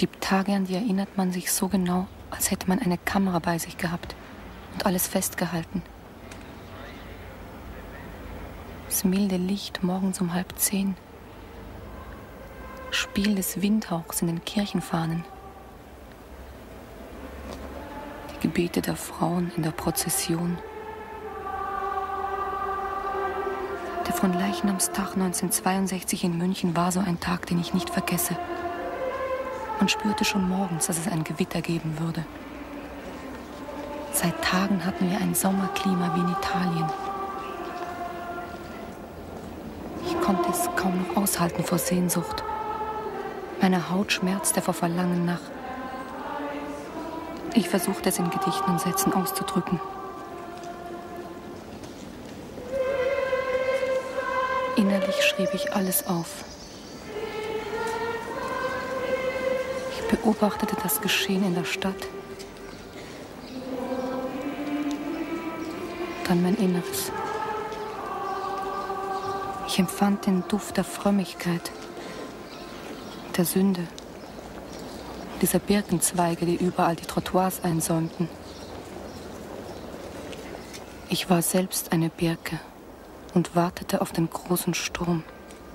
gibt Tage, an die erinnert man sich so genau, als hätte man eine Kamera bei sich gehabt und alles festgehalten. Das milde Licht morgens um 9:30. Spiel des Windhauchs in den Kirchenfahnen. Die Gebete der Frauen in der Prozession. Der Fronleichnamstag 1962 in München war so ein Tag, den ich nicht vergesse. Man spürte schon morgens, dass es ein Gewitter geben würde. Seit Tagen hatten wir ein Sommerklima wie in Italien. Ich konnte es kaum noch aushalten vor Sehnsucht. Meine Haut schmerzte vor Verlangen nach. Ich versuchte es in Gedichten und Sätzen auszudrücken. Innerlich schrieb ich alles auf. Ich beobachtete das Geschehen in der Stadt. Dann mein Inneres. Ich empfand den Duft der Frömmigkeit, der Sünde, dieser Birkenzweige, die überall die Trottoirs einsäumten. Ich war selbst eine Birke und wartete auf den großen Sturm.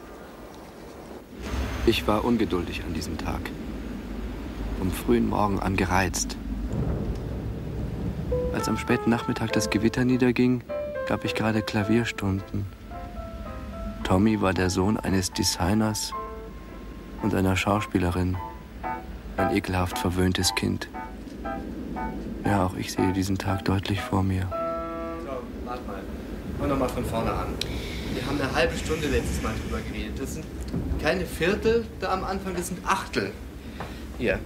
Ich war ungeduldig an diesem Tag. Vom frühen Morgen an gereizt. Als am späten Nachmittag das Gewitter niederging, gab ich gerade Klavierstunden. Tommy war der Sohn eines Designers und einer Schauspielerin. Ein ekelhaft verwöhntes Kind. Ja, auch ich sehe diesen Tag deutlich vor mir. So, warte mal. Fangen wir mal von vorne an. Wir haben eine halbe Stunde letztes Mal drüber geredet. Das sind keine Viertel da am Anfang, das sind Achtel. Hier.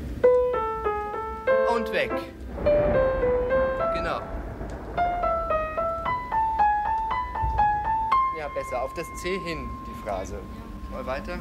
Und weg. Genau. Ja, besser. Auf das C hin, die Phrase. Mal weiter.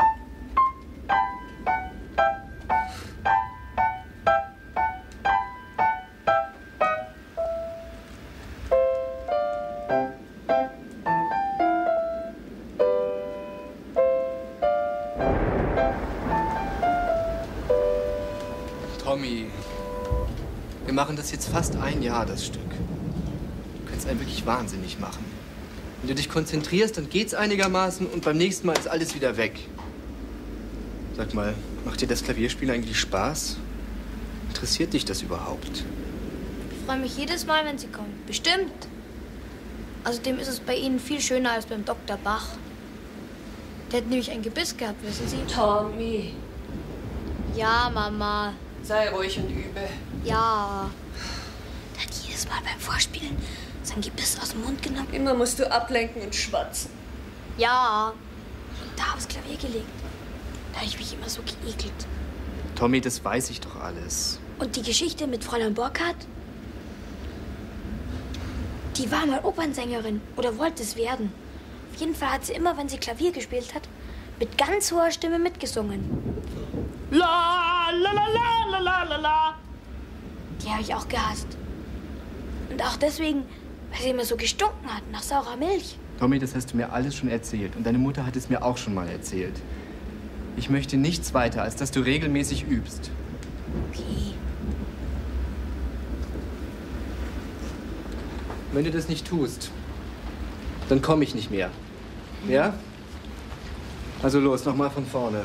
Tommy, wir machen das jetzt fast ein Jahr, das Stück. Du kannst einen wirklich wahnsinnig machen. Wenn du dich konzentrierst, dann geht's einigermaßen und beim nächsten Mal ist alles wieder weg. Sag mal, macht dir das Klavierspielen eigentlich Spaß? Interessiert dich das überhaupt? Ich freue mich jedes Mal, wenn Sie kommen. Bestimmt. Außerdem ist es bei Ihnen viel schöner als beim Dr. Bach. Der hat nämlich ein Gebiss gehabt, wissen Sie? Tommy, Ja, Mama. sei ruhig und übe. Ja. Der hat jedes Mal beim Vorspielen sein Gebiss aus dem Mund genommen. Immer musst du ablenken und schwatzen. Ja. Und da aufs Klavier gelegt. Da habe ich mich immer so geekelt. Tommy, das weiß ich doch alles. Und die Geschichte mit Fräulein Burkhardt? Die war mal Opernsängerin oder wollte es werden. Auf jeden Fall hat sie immer, wenn sie Klavier gespielt hat, mit ganz hoher Stimme mitgesungen. La, la, la, la, la, la, la. Die habe ich auch gehasst. Und auch deswegen, weil sie immer so gestunken hat nach saurer Milch. Tommy, das hast du mir alles schon erzählt. Und deine Mutter hat es mir auch schon mal erzählt. Ich möchte nichts weiter, als dass du regelmäßig übst. Okay. Wenn du das nicht tust, dann komme ich nicht mehr. Ja? Also los, nochmal von vorne.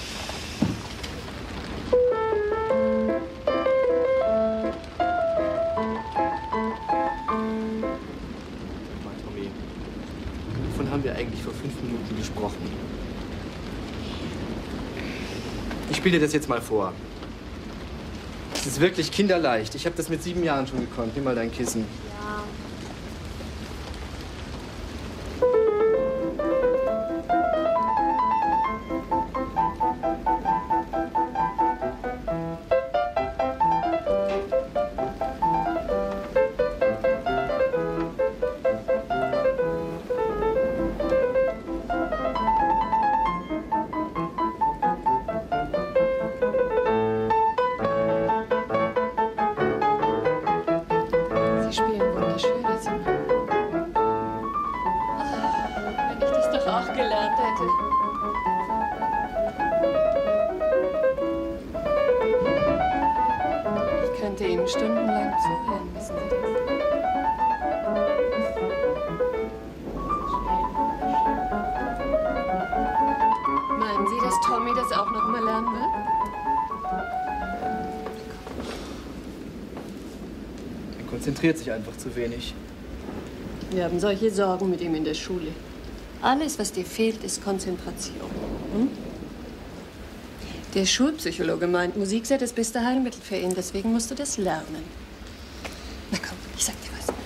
Mal, Tommy, wovon haben wir eigentlich vor 5 Minuten gesprochen? Ich spiele dir das jetzt mal vor. Es ist wirklich kinderleicht. Ich habe das mit 7 Jahren schon gekonnt. Nimm mal dein Kissen. Ja. Sie spielen wunderschönes. Wenn ich das doch auch gelernt hätte. könnte Ihnen stundenlang zuhören, wissen Sie das? Meinen Sie, dass Tommy das auch noch mal lernen will? Er konzentriert sich einfach zu wenig. Wir haben solche Sorgen mit ihm in der Schule. Alles, was dir fehlt, ist Konzentration. Hm? Der Schulpsychologe meint, Musik sei das beste Heilmittel für ihn. Deswegen musst du das lernen. Na komm, ich sag dir was.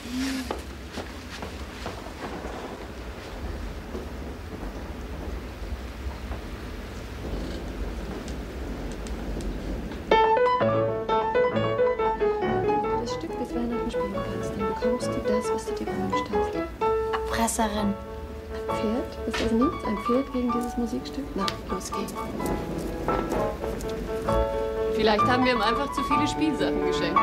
Das Stück bis Weihnachten spielen kannst, dann bekommst du das, was du dir gewünscht hast. Erpresserin. Pferd? Ist das nichts? Ein Pferd gegen dieses Musikstück? Na, los geht's. Vielleicht haben wir ihm einfach zu viele Spielsachen geschenkt.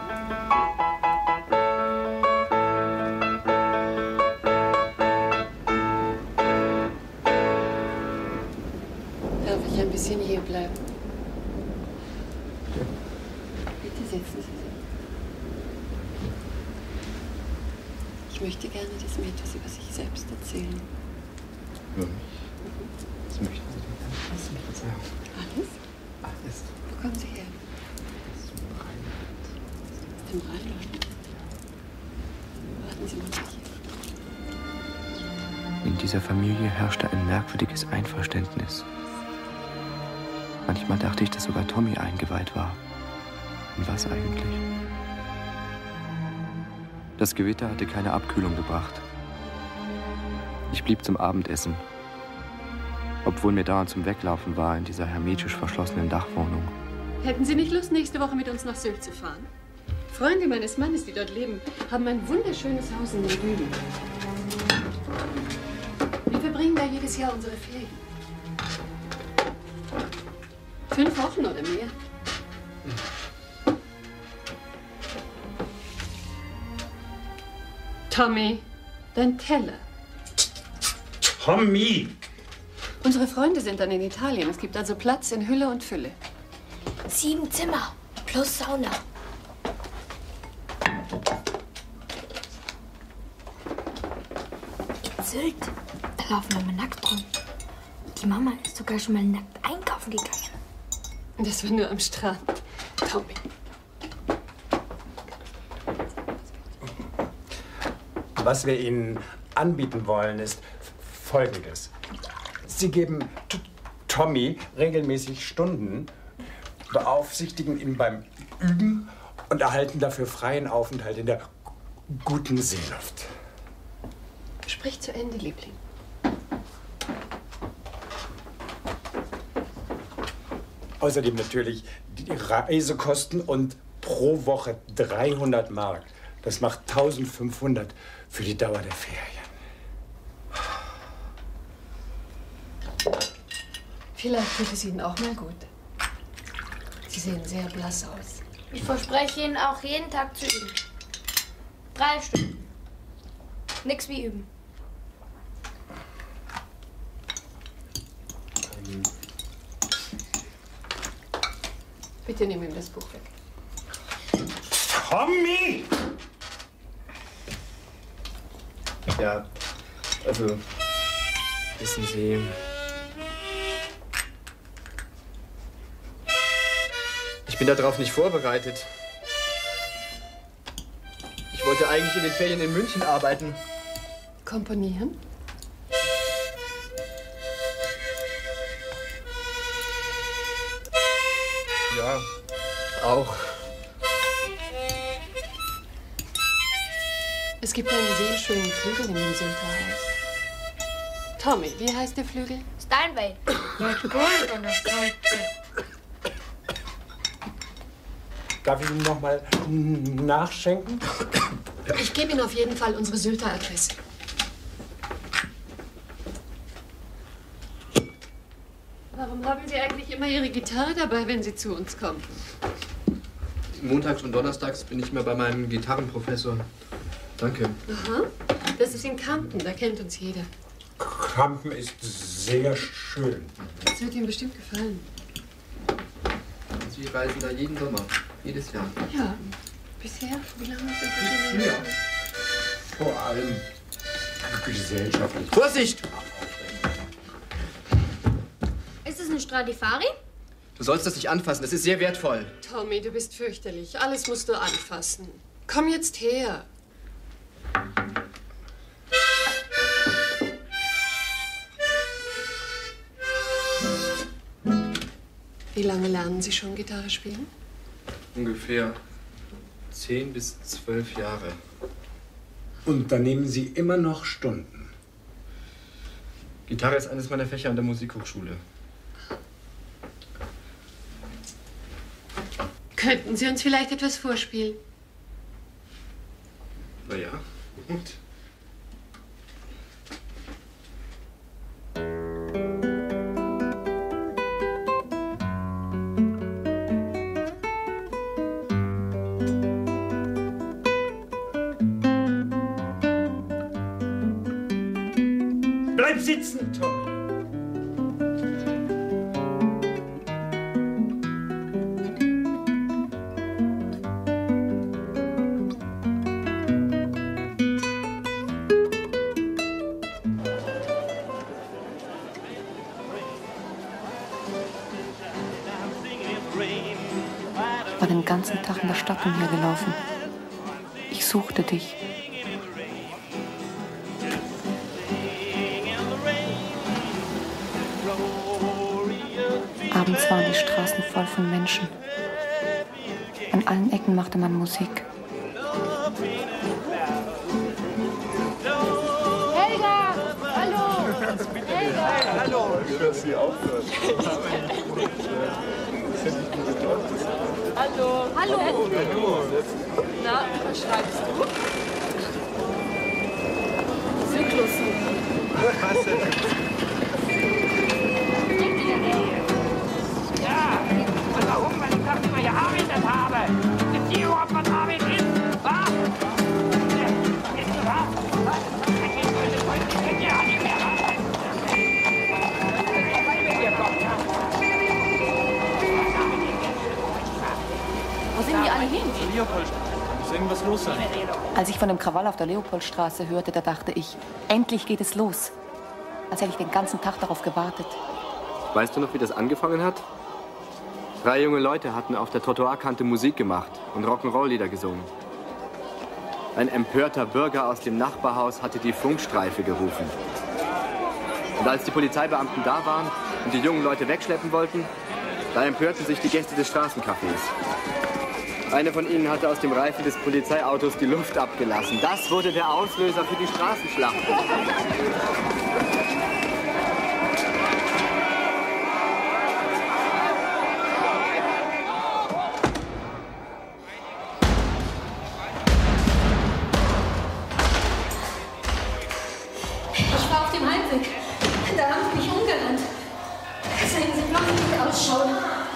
Darf ich ein bisschen hier bleiben? Bitte setzen Sie sich. Ich möchte gerne, dass Sie mir etwas über sich selbst erzählen. Über mich? Was möchten Sie denn alles mich sagen? Alles? Alles. Wo kommen Sie her? Aus dem Rheinland. Aus dem Rheinland? Warten Sie mal hier. In dieser Familie herrschte ein merkwürdiges Einverständnis. Manchmal dachte ich, dass sogar Tommy eingeweiht war. Und was eigentlich? Das Gewitter hatte keine Abkühlung gebracht. Ich blieb zum Abendessen, obwohl mir dauernd zum Weglaufen war in dieser hermetisch verschlossenen Dachwohnung. Hätten Sie nicht Lust, nächste Woche mit uns nach Sylt zu fahren? Freunde meines Mannes, die dort leben, haben ein wunderschönes Haus in den Rügen. Wir verbringen da jedes Jahr unsere Ferien. 5 Wochen oder mehr. Tommy, dein Teller. Tommy! Unsere Freunde sind dann in Italien. Es gibt also Platz in Hülle und Fülle. 7 Zimmer plus Sauna. In Sylt, da laufen wir mal nackt rum. Die Mama ist sogar schon mal nackt einkaufen gegangen. Das war nur am Strand. Tommy. Was wir Ihnen anbieten wollen, ist Folgendes. Sie geben Tommy regelmäßig Stunden, beaufsichtigen ihn beim Üben und erhalten dafür freien Aufenthalt in der guten Seeluft. Sprich zu Ende, Liebling. Außerdem natürlich die Reisekosten und pro Woche 300 Mark. Das macht 1500 für die Dauer der Ferien. Vielleicht tut es Ihnen auch mal gut. Sie sehen sehr blass aus. Ich verspreche Ihnen auch jeden Tag zu üben. 3 Stunden. Nix wie üben. Bitte nimm ihm das Buch weg. Tommy! Ja, also, wissen Sie, ich bin darauf nicht vorbereitet. Ich wollte eigentlich in den Ferien in München arbeiten. Komponieren? Ja, auch. Es gibt einen sehr schönen Flügel in dem Sylter Haus. Tommy, wie heißt der Flügel? Steinway. Darf ich Ihnen noch mal nachschenken? Ich gebe Ihnen auf jeden Fall unsere Sylter Adresse. Warum haben Sie eigentlich immer Ihre Gitarre dabei, wenn Sie zu uns kommen? Montags und donnerstags bin ich mehr bei meinem Gitarrenprofessor. Danke. Aha, das ist in Kampen, da kennt uns jeder. Kampen ist sehr schön. Das wird Ihnen bestimmt gefallen. Sie reisen da jeden Sommer. Jedes Jahr. Ja. Bisher? Wie lange sind Sie schon? Ja. Vor allem gesellschaftlich. Vorsicht! Ist es eine Stradivari? Du sollst das nicht anfassen, das ist sehr wertvoll. Tommy, du bist fürchterlich. Alles musst du anfassen. Komm jetzt her. Wie lange lernen Sie schon Gitarre spielen? Ungefähr 10 bis 12 Jahre. Und dann nehmen Sie immer noch Stunden. Gitarre ist eines meiner Fächer an der Musikhochschule. Könnten Sie uns vielleicht etwas vorspielen? Na ja, gut. Bleib sitzen, Tommy. Ich war den ganzen Tag in der Stadt umhergelaufen. Ich suchte dich. Abends waren die Straßen voll von Menschen. An allen Ecken machte man Musik. Helga! Hallo! Helga! Hallo! Dass Sie aufhört. Hallo. Hallo! Hallo. Na, was schreibst du? Zyklus. Ja, und warum, weil ich das immer gearbeitet habe? Wisst ihr überhaupt, was Arbeit ist? Was? Wisst ihr was? Ich könnt ja nicht mehr arbeiten. Weil wir hier kommen, ja? Wo sind die alle hin? Muss irgendwas los sein? Als ich von dem Krawall auf der Leopoldstraße hörte, da dachte ich, endlich geht es los. Als hätte ich den ganzen Tag darauf gewartet. Weißt du noch, wie das angefangen hat? 3 junge Leute hatten auf der Trottoirkante Musik gemacht und Rock'n'Roll-Lieder gesungen. Ein empörter Bürger aus dem Nachbarhaus hatte die Funkstreife gerufen. Und als die Polizeibeamten da waren und die jungen Leute wegschleppen wollten, da empörten sich die Gäste des Straßencafés. Eine von ihnen hatte aus dem Reifen des Polizeiautos die Luft abgelassen. Das wurde der Auslöser für die Straßenschlacht. Ich war auf dem Heimweg. Da haben sie mich umgerannt. Sehen Sie bloß, wie ich ausschaue.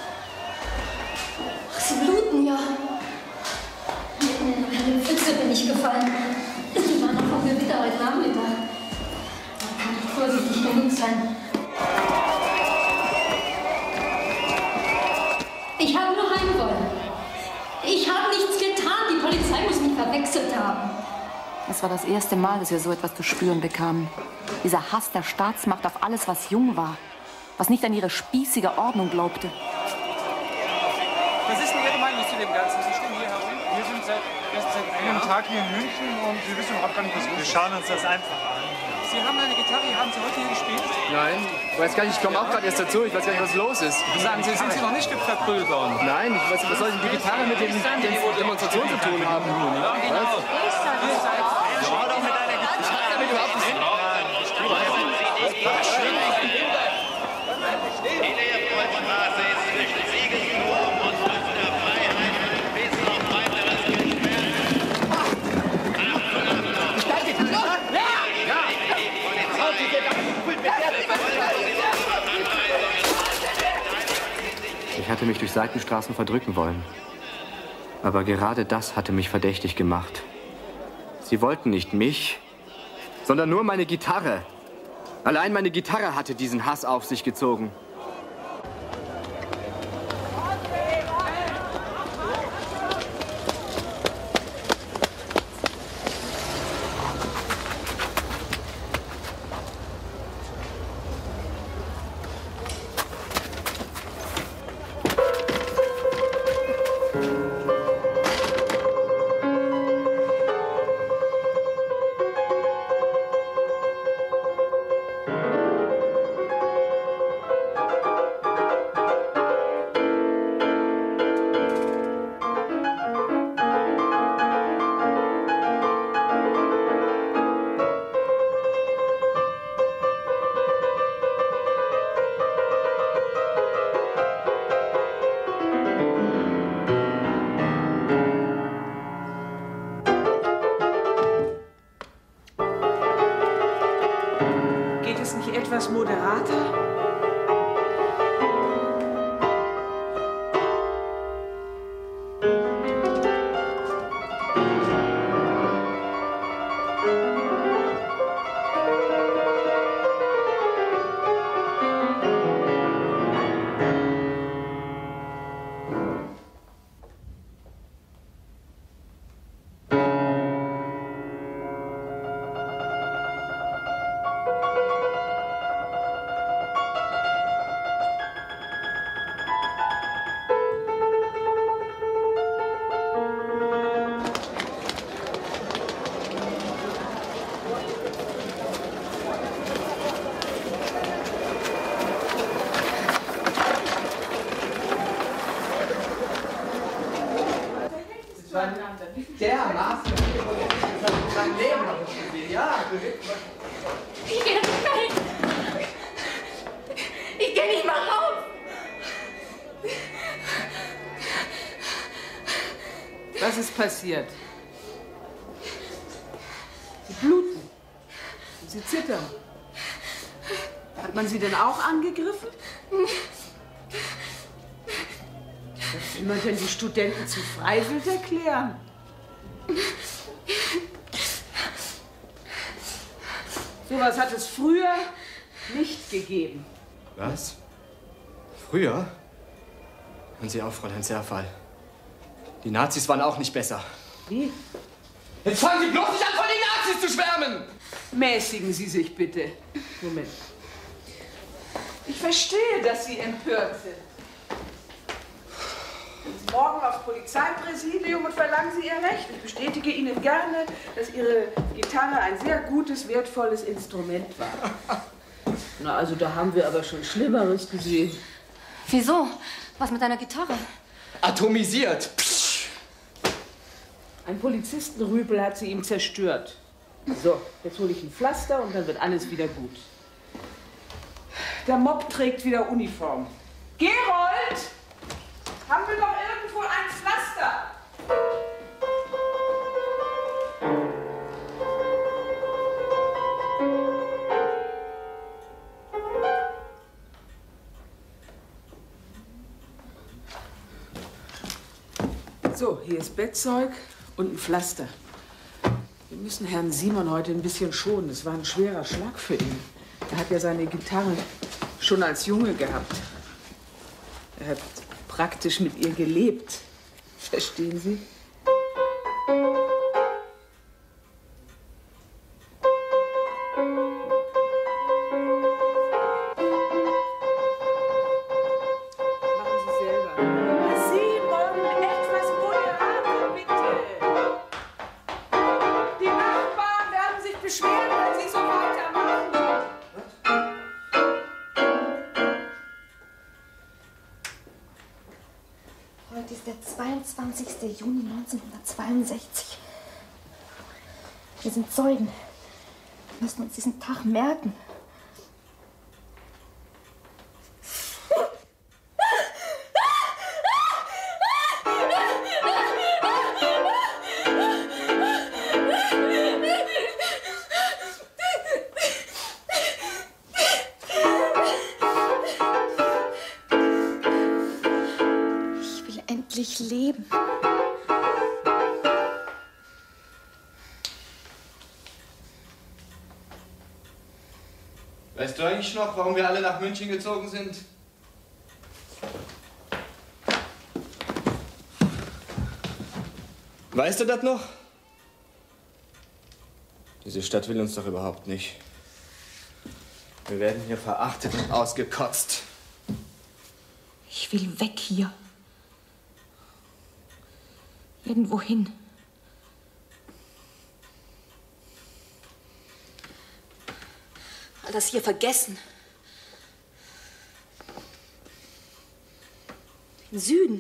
Ach, Sie bluten ja. Mitten in eine Pfütze bin ich gefallen. Die war noch vom Gewitter heute Nachmittag. Man kann nicht vorsichtig genug sein. Ich habe nur heim wollen. Ich habe nichts getan. Die Polizei muss mich verwechselt haben. Es war das erste Mal, dass wir so etwas zu spüren bekamen. Dieser Hass der Staatsmacht auf alles, was jung war. Was nicht an ihre spießige Ordnung glaubte. Was ist denn Ihre Meinung zu dem Ganzen? Sie stehen hier herum. Wir sind erst seit einem Tag hier in München und wir wissen überhaupt gar nicht, was los ist. Wir schauen uns das einfach an. Sie haben eine Gitarre, haben Sie heute hier gespielt? Nein, ich weiß gar nicht, ich komme auch gerade erst dazu. Ich weiß gar nicht, was los ist. Sagen Sie, sind Sie noch nicht verprügelt worden? Nein, ich weiß nicht, was soll denn die Gitarre mit den Demonstrationen zu tun haben? Was? Schau doch mit deiner Gitarre. Ich hab damit überhaupt nichts. Ich hatte mich durch Seitenstraßen verdrücken wollen. Aber gerade das hatte mich verdächtig gemacht. Sie wollten nicht mich, sondern nur meine Gitarre. Allein meine Gitarre hatte diesen Hass auf sich gezogen. nicht etwas moderater? Dermaßen sein Leben habe ich gesehen, ja. Ich gehe nicht mehr hin. Ich gehe nicht mal raus. Was ist passiert? Sie bluten. Sie zittern. Hat man sie denn auch angegriffen? Wie will man denn die Studenten zu Freiwild erklären? Sowas hat es früher nicht gegeben. Was? Früher? Hören Sie auf, Fräulein Serfall. Die Nazis waren auch nicht besser. Wie? Jetzt fangen Sie bloß nicht an, von den Nazis zu schwärmen! Mäßigen Sie sich bitte. Moment. Ich verstehe, dass Sie empört sind. Gehen Sie morgen aufs Polizeipräsidium und verlangen Sie Ihr Recht. Ich bestätige Ihnen gerne, dass Ihre Gitarre ein sehr gutes, wertvolles Instrument war. Na, also da haben wir aber schon Schlimmeres gesehen. Wieso? Was mit deiner Gitarre? Atomisiert! Psch. Ein Polizistenrüpel hat sie ihm zerstört. So, jetzt hole ich ein Pflaster und dann wird alles wieder gut. Der Mob trägt wieder Uniform. Gerold! Haben wir noch irgendwo ein Pflaster? So, hier ist Bettzeug und ein Pflaster. Wir müssen Herrn Simon heute ein bisschen schonen. Es war ein schwerer Schlag für ihn. Er hat ja seine Gitarre schon als Junge gehabt. Er hat praktisch mit ihr gelebt. Verstehen Sie? Machen Sie selber. Simon, etwas moderater, bitte. Die Nachbarn werden sich beschweren, wenn Sie so weitermachen. Heute ist der 22. Juni 1962. Wir sind Zeugen. Wir müssen uns diesen Tag merken. Ich will endlich leben. Weißt du eigentlich noch, warum wir alle nach München gezogen sind? Weißt du das noch? Diese Stadt will uns doch überhaupt nicht. Wir werden hier verachtet und ausgekotzt. Ich will weg hier. Irgendwo hin. All das hier vergessen. Den Süden.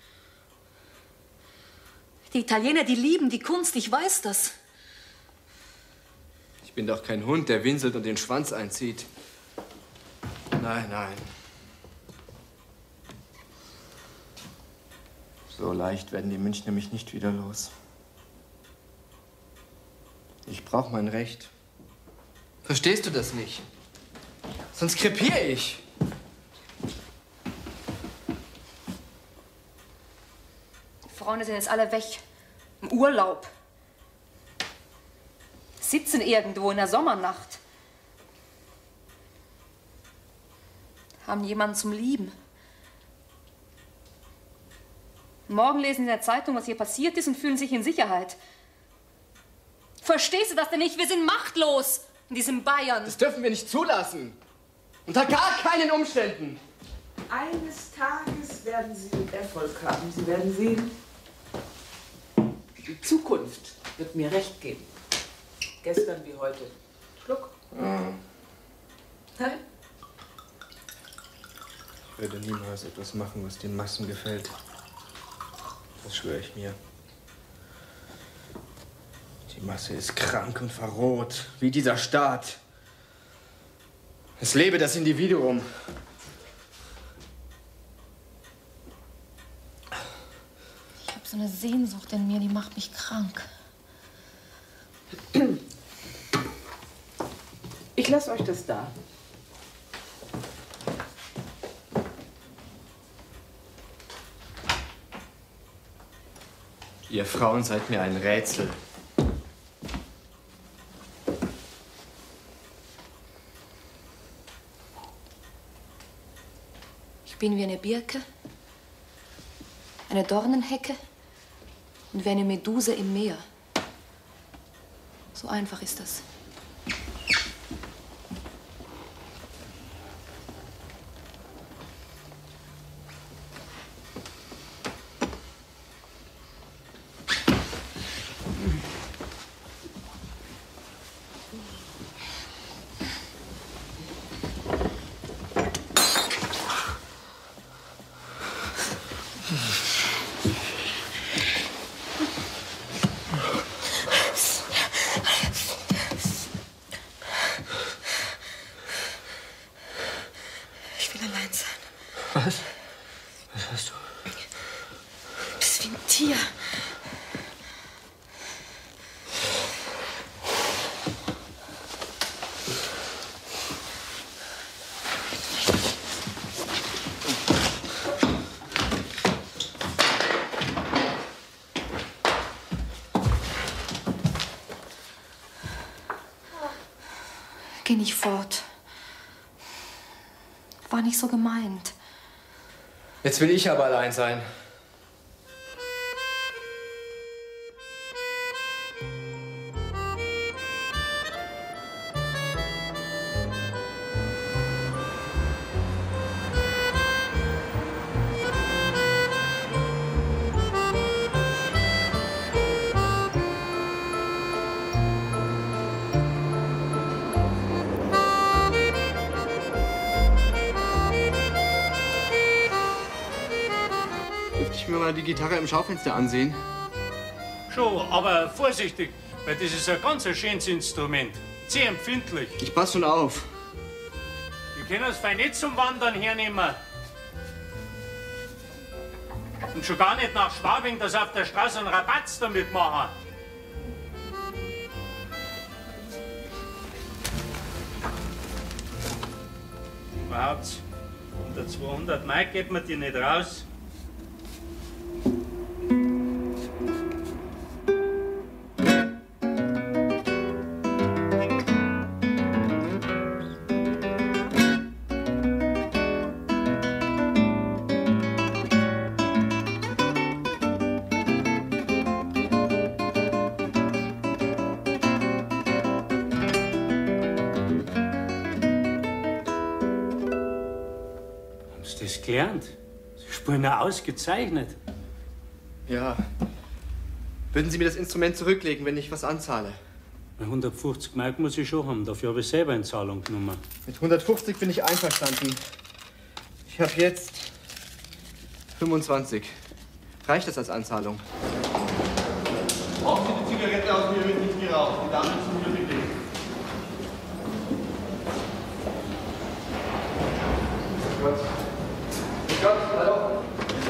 Die Italiener, die lieben die Kunst, ich weiß das. Ich bin doch kein Hund, der winselt und den Schwanz einzieht. Nein, nein. So leicht werden die Münchner mich nicht wieder los. Ich brauche mein Recht. Verstehst du das nicht? Sonst krepiere ich. Die Freunde sind jetzt alle weg. Im Urlaub. Sitzen irgendwo in der Sommernacht. Haben jemanden zum Lieben. Morgen lesen sie in der Zeitung, was hier passiert ist und fühlen sich in Sicherheit. Verstehst du das denn nicht? Wir sind machtlos in diesem Bayern. Das dürfen wir nicht zulassen. Unter gar keinen Umständen. Eines Tages werden Sie Erfolg haben. Sie werden sehen, die Zukunft wird mir recht geben. Gestern wie heute. Schluck. Mhm. Nein? Ich werde niemals etwas machen, was den Massen gefällt. Das schwöre ich mir. Die Masse ist krank und verroht, wie dieser Staat. Es lebe das Individuum. Ich habe so eine Sehnsucht in mir, die macht mich krank. Ich lasse euch das da. Ihr Frauen seid mir ein Rätsel. Ich bin wie eine Birke, eine Dornenhecke und wie eine Meduse im Meer. So einfach ist das. Ich will allein sein. Was? Was hast du? Du bist wie ein Tier. Geh nicht fort. War nicht so gemeint. Jetzt will ich aber allein sein. Dürfte ich mir mal die Gitarre im Schaufenster ansehen? Schon, aber vorsichtig, weil das ist ein ganz schönes Instrument. Sehr empfindlich. Ich pass schon auf. Wir können es fein nicht zum Wandern hernehmen. Und schon gar nicht nach Schwabing, dass auf der Straße einen Rabatz damit machen. Überhaupt, unter 200 Mark geht man die nicht raus. Das gelernt. Sie spielen ja ausgezeichnet. Ja. Würden Sie mir das Instrument zurücklegen, wenn ich was anzahle? 150 Mark muss ich schon haben. Dafür habe ich selber in Zahlung genommen. Mit 150 bin ich einverstanden. Ich habe jetzt 25. Reicht das als Anzahlung? Auch die Zigarette aus mir wird nicht geraucht. Die Damen sind wieder bedeckt. Gott. Gott, hallo.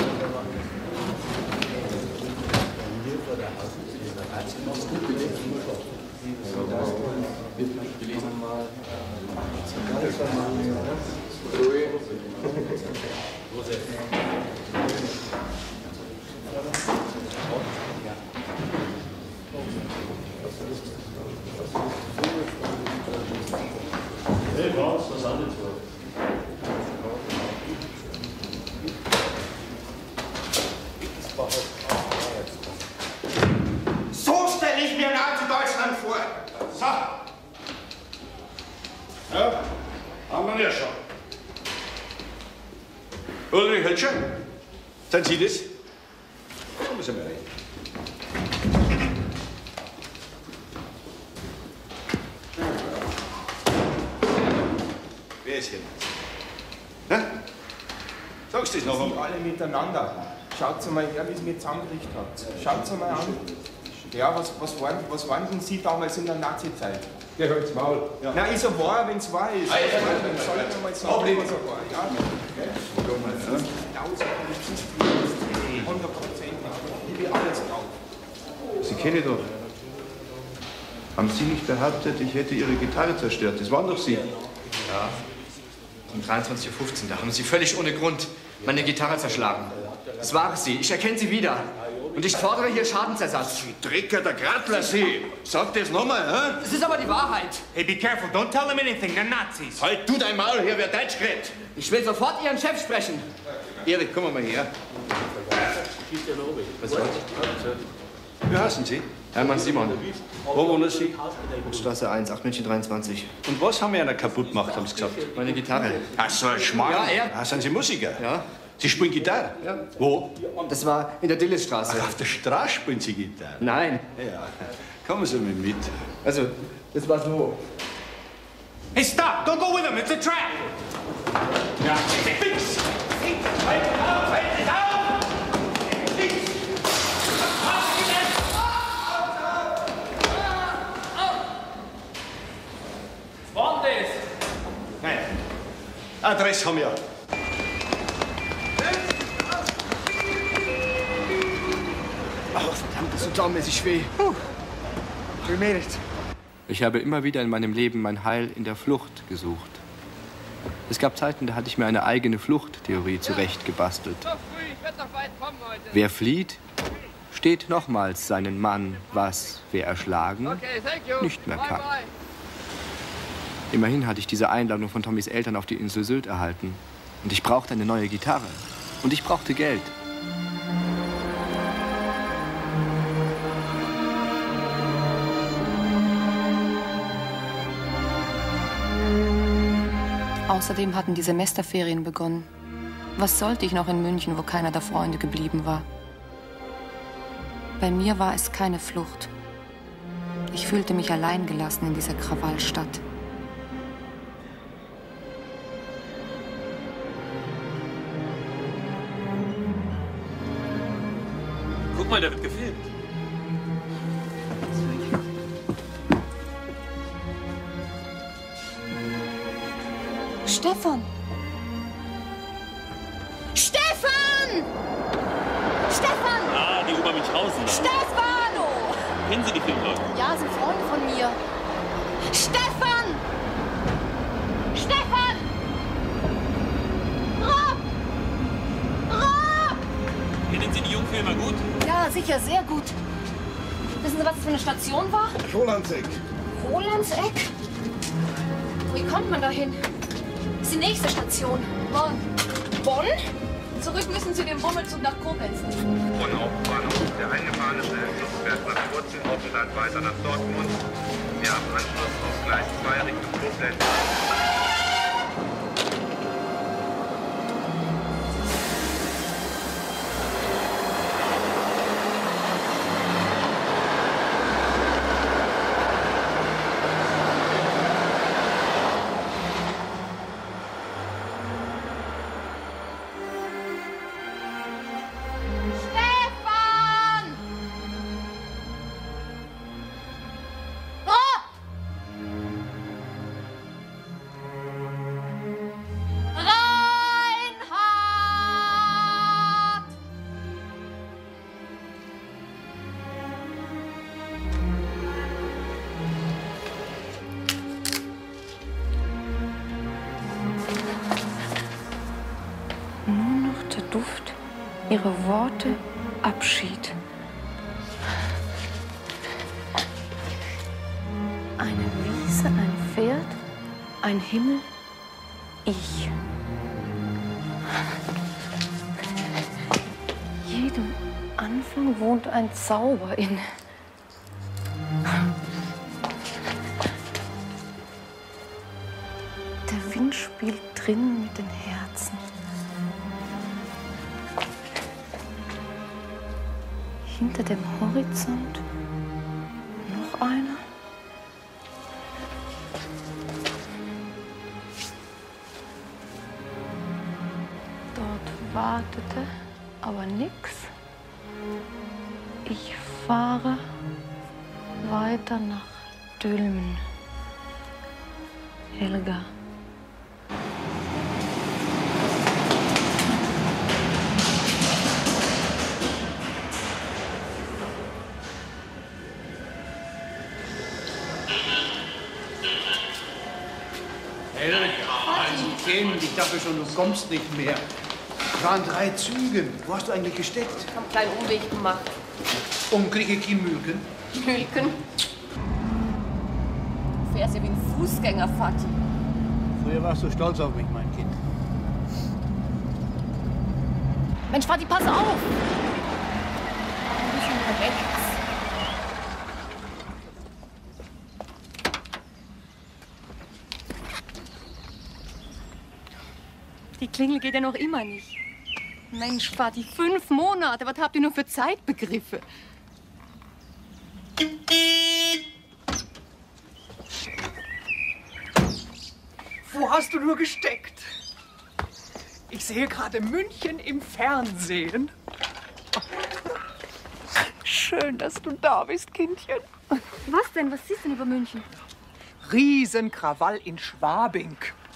Hier vor der Haustür ist der Arzt. Wir lesen mal. So stelle ich mir Nazi-Deutschland vor. So. Ja, haben wir ja schon. Ulrich Hölscher, sind Sie das? Kommen Sie mal rein. Wer ist hier? Na? Sagst du das noch einmal? Alle miteinander. Schaut mal her, wie es mir zusammengekriegt habt. Schaut mal an. Ja, was waren denn Sie damals in der Nazi-Zeit? Der hört's Maul. Ja. Nein, ist er wahr, wenn es wahr ist. Soll ich mal sagen, was er war? Ja. 1000 Polizisten, 100%. Ich will alles drauf. Sie kennen doch. Haben Sie nicht behauptet, ich hätte Ihre Gitarre zerstört? Das waren doch Sie. Ja. Um 23:15 Uhr, da haben Sie völlig ohne Grund meine Gitarre zerschlagen. Das war sie. Ich erkenne sie wieder. Und ich fordere hier Schadensersatz. Sie Drecker, der Gradler, Sie. Sag das nochmal, hä? Es ist aber die Wahrheit. Hey, be careful. Don't tell them anything. They're Nazis. Halt du dein Maul her, wer Deutsch redet. Ich will sofort Ihren Chef sprechen. Erik, komm mal her. Was soll's? Wie heißen Sie? Hermann Simon. Wo wohnen Sie? Straße 1, 8 München 23. Und was haben wir einer kaputt gemacht, haben Sie gesagt? Meine Gitarre. Ach so, ein Schmarrn. Ja, er. Ah, sind Sie Musiker? Ja. Sie spielen Gitarre? Ja. Wo? Das war in der Dillestraße. Ach, auf der Straße spielen Sie Gitarre? Nein. Ja. Kommen Sie mal mit. Also, das war so. Hey, stop! Don't go with them. It's a trap. Ja, fix! Halt auf! Halt auf! Fix! Was war denn das? Nein. Adresse haben wir. Ach, verdammt, das tut saumäßig weh. Ich habe immer wieder in meinem Leben mein Heil in der Flucht gesucht. Es gab Zeiten, da hatte ich mir eine eigene Fluchttheorie zurechtgebastelt. Wer flieht, steht nochmals seinen Mann, was, wer erschlagen, nicht mehr kann. Immerhin hatte ich diese Einladung von Tommys Eltern auf die Insel Sylt erhalten. Und ich brauchte eine neue Gitarre. Und ich brauchte Geld. Außerdem hatten die Semesterferien begonnen. Was sollte ich noch in München, wo keiner der Freunde geblieben war? Bei mir war es keine Flucht. Ich fühlte mich alleingelassen in dieser Krawallstadt. Guck mal, der wird gefilmt. Stefan! Stefan! Stefan! Ah, die Obermünchhausen. Stefano! Kennen Sie die Filmleute? Ja, sind Freunde von mir. Stefan! Stefan! Rob! Rob! Kennen Sie die Jungfilmer gut? Ja, sicher, sehr gut. Wissen Sie, was das für eine Station war? Rolandseck. Rolandseck? Wie kommt man da hin? Das ist die nächste Station. Bonn. Bonn? Zurück müssen Sie den Bummelzug nach Koblenz nehmen. Bonn Hauptbahnhof. Der eingefahrene Schnellzug fährt nach kurzem Aufenthalt weiter nach Dortmund. Wir haben Anschluss auf Gleis 2 Richtung Koblenz. Ihre Worte, Abschied. Eine Wiese, ein Pferd, ein Himmel, ich. Jedem Anfang wohnt ein Zauber inne. Der Wind spielt drin mit den Herzen. Hinter dem Horizont noch einer. Dort wartete aber nix. Ich fahre weiter nach Dülmen. Helga. Helga, ein Kind, ich dachte schon, du kommst nicht mehr. Es waren 3 Züge. Wo hast du eigentlich gesteckt? Ich habe einen kleinen Umweg gemacht. Kriege ich Mühlken? Mühlken? Du fährst ja wie ein Fußgänger, Vati. Früher warst du stolz auf mich, mein Kind. Mensch, Vati, pass auf! Ein bisschen nach rechts. Die Klingel geht ja noch immer nicht. Mensch, Vati, 5 Monate. Was habt ihr nur für Zeitbegriffe? Wo hast du nur gesteckt? Ich sehe gerade München im Fernsehen. Schön, dass du da bist, Kindchen. Was denn? Was siehst du denn über München? Riesenkrawall in Schwabing.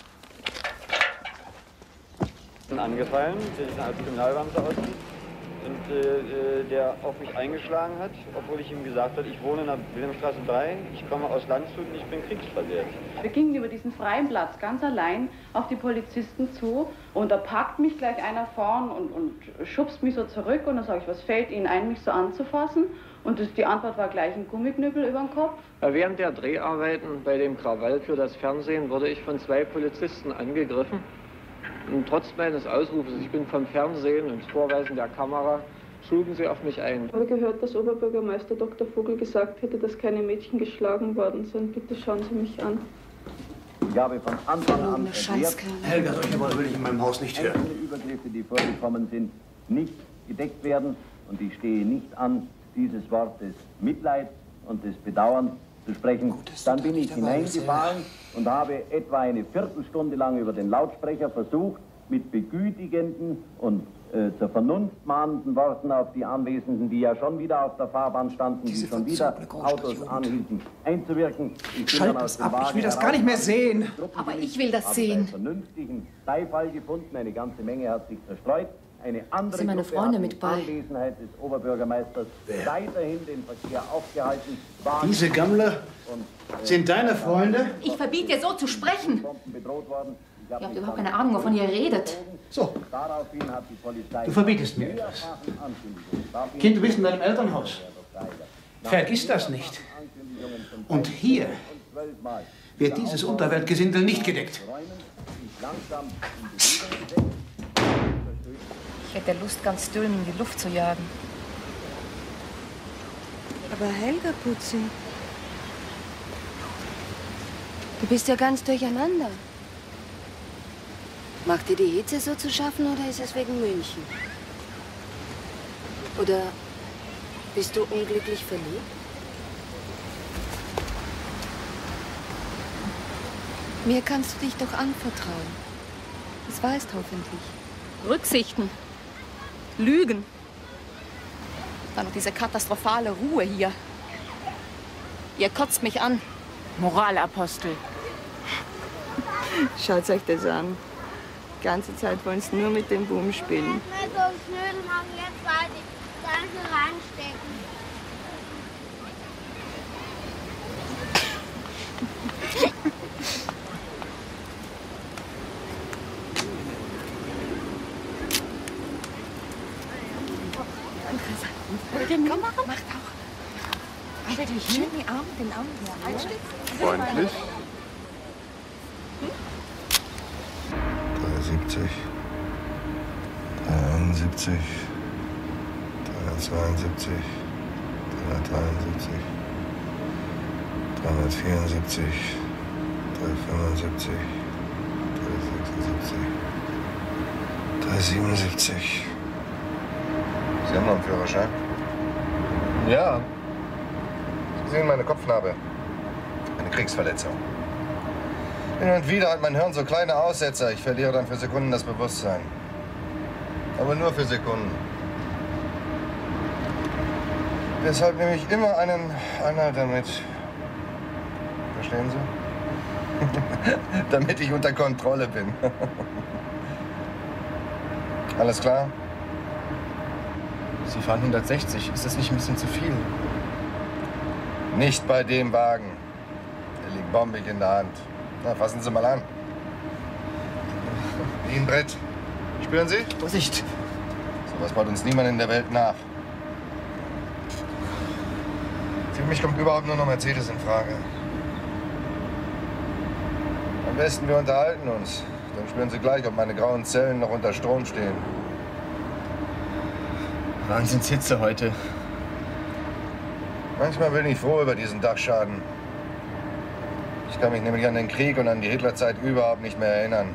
Angefallen, der sich als Kriminalbeamter aussieht und der auf mich eingeschlagen hat, obwohl ich ihm gesagt habe, ich wohne in der Wilhelmstraße 3, ich komme aus Landshut und ich bin kriegsverwehrt. Wir gingen über diesen freien Platz ganz allein auf die Polizisten zu und da packt mich gleich einer vorn und schubst mich so zurück und dann sage ich, was fällt Ihnen ein, mich so anzufassen? Und die Antwort war gleich ein Gummiknüppel über den Kopf. Während der Dreharbeiten bei dem Krawall für das Fernsehen wurde ich von 2 Polizisten angegriffen. Und trotz meines Ausrufes, ich bin vom Fernsehen und Vorweisen der Kamera, schlugen sie auf mich ein. Ich habe gehört, dass Oberbürgermeister Dr. Vogel gesagt hätte, dass keine Mädchen geschlagen worden sind. Bitte schauen Sie mich an. Ich habe von Anfang an erklärt, Helga, solche Worte will ich in meinem Haus nicht hören. Einzelne Übergriffe, die vorgekommen sind, nicht gedeckt werden. Und ich stehe nicht an, dieses Wort des Mitleids und des Bedauerns zu sprechen. Dann bin ich hineingefahren und habe etwa eine Viertelstunde lang über den Lautsprecher versucht, mit begütigenden und zur Vernunft mahnenden Worten auf die Anwesenden, die ja schon wieder auf der Fahrbahn standen, die schon wieder Autos anhielten, einzuwirken. Schalt das ab, ich will das gar nicht mehr sehen. Aber ich will das sehen. Einen vernünftigen Beifall gefunden, eine ganze Menge hat sich zerstreut. Eine andere Sind meine Gruppe Freunde hat mit bei? in Anwesenheit des Oberbürgermeisters weiterhin den Verkehr aufgehalten. Diese Gammler sind deine Freunde? Ich verbiete dir so zu sprechen. Ihr habt überhaupt keine Ahnung, wovon ihr redet. So. Du verbietest mir etwas. Kind, du bist in deinem Elternhaus. Vergiss das nicht. Und hier wird dieses Unterweltgesindel nicht gedeckt. Ich hätte Lust, ganz Dülmen in die Luft zu jagen. Aber Helga, Putzi, du bist ja ganz durcheinander. Macht dir die Hitze so zu schaffen oder ist es wegen München? Oder bist du unglücklich verliebt? Mir kannst du dich doch anvertrauen. Das weißt hoffentlich. Rücksichten. Lügen. Dann noch diese katastrophale Ruhe hier. Ihr kotzt mich an. Moralapostel. Schaut euch das an. Die ganze Zeit wollen sie nur mit dem Boom spielen. Nicht mehr so schön machen, jetzt warte ich. Danke reinstecken. Komm, mach auch. Halt dich schön den Arm hier. Freundlich. 370, 371, 372, 373, 374, 375, 376, 377. Sie haben noch einen Führerschein? Ja. Sie sehen meine Kopfnarbe. Eine Kriegsverletzung. Hin und wieder hat mein Hirn so kleine Aussetzer. Ich verliere dann für Sekunden das Bewusstsein. Aber nur für Sekunden. Deshalb nehme ich immer einen Anhalter mit. Verstehen Sie? Damit ich unter Kontrolle bin. Alles klar? Sie fahren 160. Ist das nicht ein bisschen zu viel? Nicht bei dem Wagen. Der liegt bombig in der Hand. Na, fassen Sie mal an. Wie ein Brett. Spüren Sie? Vorsicht! So was baut uns niemand in der Welt nach. Für mich kommt überhaupt nur noch Mercedes in Frage. Am besten wir unterhalten uns. Dann spüren Sie gleich, ob meine grauen Zellen noch unter Strom stehen. Wahnsinnshitze heute. Manchmal bin ich froh über diesen Dachschaden. Ich kann mich nämlich an den Krieg und an die Hitlerzeit überhaupt nicht mehr erinnern.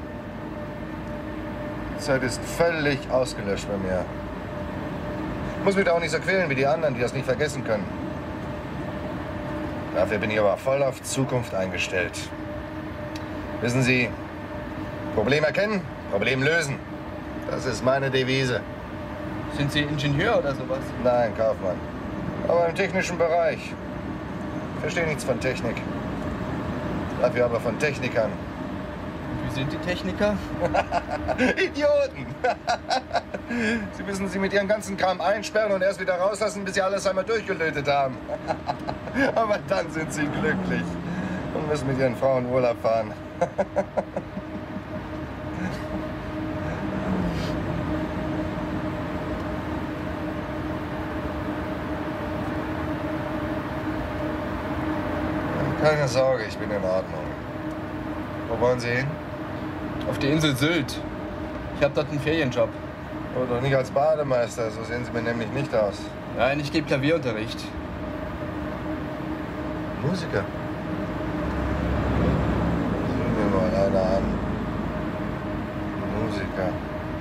Die Zeit ist völlig ausgelöscht bei mir. Ich muss mich da auch nicht so quälen wie die anderen, die das nicht vergessen können. Dafür bin ich aber voll auf Zukunft eingestellt. Wissen Sie, Problem erkennen, Problem lösen. Das ist meine Devise. Sind Sie Ingenieur oder sowas? Nein, Kaufmann. Aber im technischen Bereich. Ich verstehe nichts von Technik. Dafür aber von Technikern. Und wie sind die Techniker? Idioten! Sie müssen sie mit ihrem ganzen Kram einsperren und erst wieder rauslassen, bis sie alles einmal durchgelötet haben. Aber dann sind sie glücklich und müssen mit ihren Frauen Urlaub fahren. Keine Sorge, ich bin in Ordnung. Wo wollen Sie hin? Auf die Insel Sylt. Ich habe dort einen Ferienjob. Oh, doch nicht als Bademeister, so sehen Sie mir nämlich nicht aus. Nein, ich gebe Klavierunterricht. Musiker? Sieh mir mal einer an. Musiker.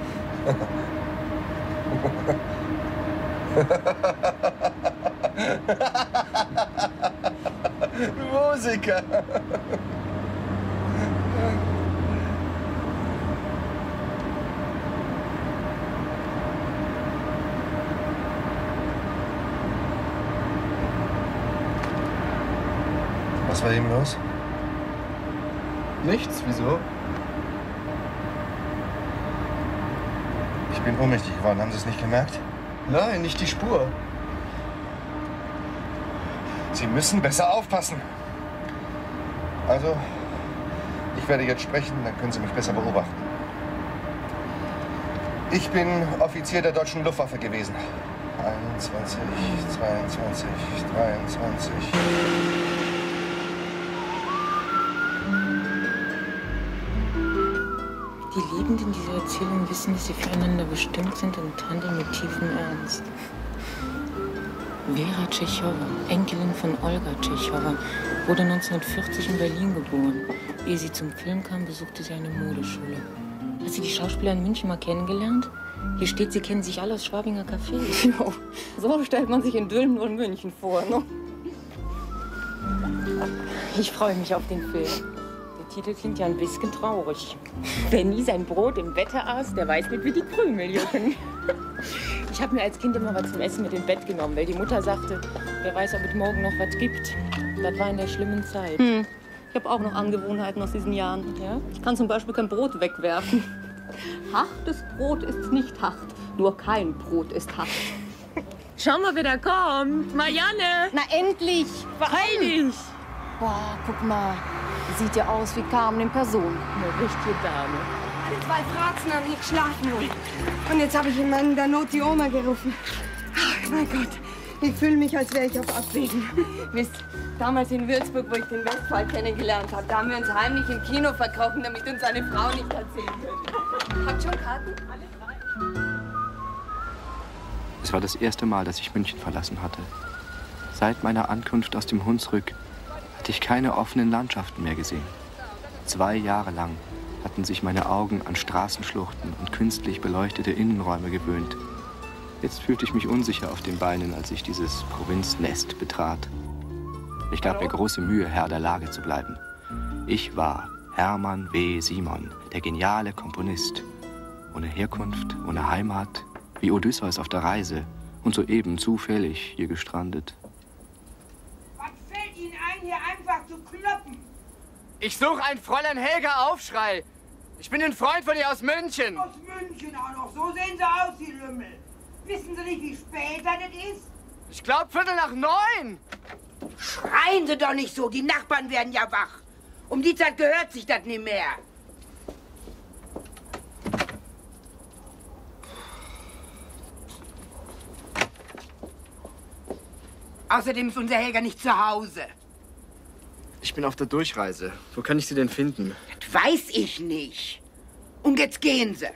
Musiker. Was war eben los? Nichts, wieso? Ich bin ohnmächtig geworden, haben Sie es nicht gemerkt? Nein, nicht die Spur. Sie müssen besser aufpassen. Also, ich werde jetzt sprechen, dann können Sie mich besser beobachten. Ich bin Offizier der deutschen Luftwaffe gewesen. 21, 22, 23. Die Liebenden dieser Erzählung wissen, dass sie füreinander bestimmt sind und handeln mit tiefem Ernst. Vera Tschechowa, Enkelin von Olga Tschechowa, wurde 1940 in Berlin geboren. Ehe sie zum Film kam, besuchte sie eine Modeschule. Hat sie die Schauspieler in München mal kennengelernt? Hier steht, sie kennen sich alle aus Schwabinger Cafés. Jo, so stellt man sich in Dülmen und München vor, ne? Ich freue mich auf den Film. Der Titel klingt ja ein bisschen traurig. Wer nie sein Brot im Wetter aß, der weiß nicht, wie die Krümel jucken. Ich habe mir als Kind immer was zum Essen mit ins Bett genommen, weil die Mutter sagte, wer weiß, ob es morgen noch was gibt. Das war in der schlimmen Zeit. Ich habe auch noch Angewohnheiten aus diesen Jahren. Ja? Ich kann zum Beispiel kein Brot wegwerfen. Hartes Brot ist nicht hart, nur kein Brot ist hart. Schau mal, wer da kommt. Marianne! Na endlich! Beeil dich! Boah, guck mal. Sieht ja aus wie Carmen in Person. Eine richtige Dame. Alle 2 Fratzen haben nicht geschlafen. Und jetzt habe ich in der Not die Oma gerufen. Ach, mein Gott, Ich fühle mich, als wäre ich auf Abwägen. Wisst, damals in Würzburg, wo ich den Westphal kennengelernt habe, da haben wir uns heimlich im Kino verkrochen, damit uns eine Frau nicht erzählen könnte. Habt schon Karten? Alle 3? Es war das erste Mal, dass ich München verlassen hatte. Seit meiner Ankunft aus dem Hunsrück hatte ich keine offenen Landschaften mehr gesehen. 2 Jahre lang hatten sich meine Augen an Straßenschluchten und künstlich beleuchtete Innenräume gewöhnt. Jetzt fühlte ich mich unsicher auf den Beinen, als ich dieses Provinznest betrat. Ich gab mir große Mühe, Herr der Lage zu bleiben. Ich war Hermann W. Simon, der geniale Komponist. Ohne Herkunft, ohne Heimat, wie Odysseus auf der Reise und soeben zufällig hier gestrandet. Was fällt Ihnen ein, hier einfach zu kloppen? Ich suche ein Fräulein Helga Aufschrei. Ich bin ein Freund von ihr aus München. Aus München auch noch. So sehen Sie aus, Sie Lümmel. Wissen Sie nicht, wie spät das ist? Ich glaub 8:45. Schreien Sie doch nicht so. Die Nachbarn werden ja wach. Um die Zeit gehört sich das nicht mehr. Außerdem ist unser Helga nicht zu Hause. Ich bin auf der Durchreise. Wo kann ich sie denn finden? Das weiß ich nicht. Und jetzt gehen Sie.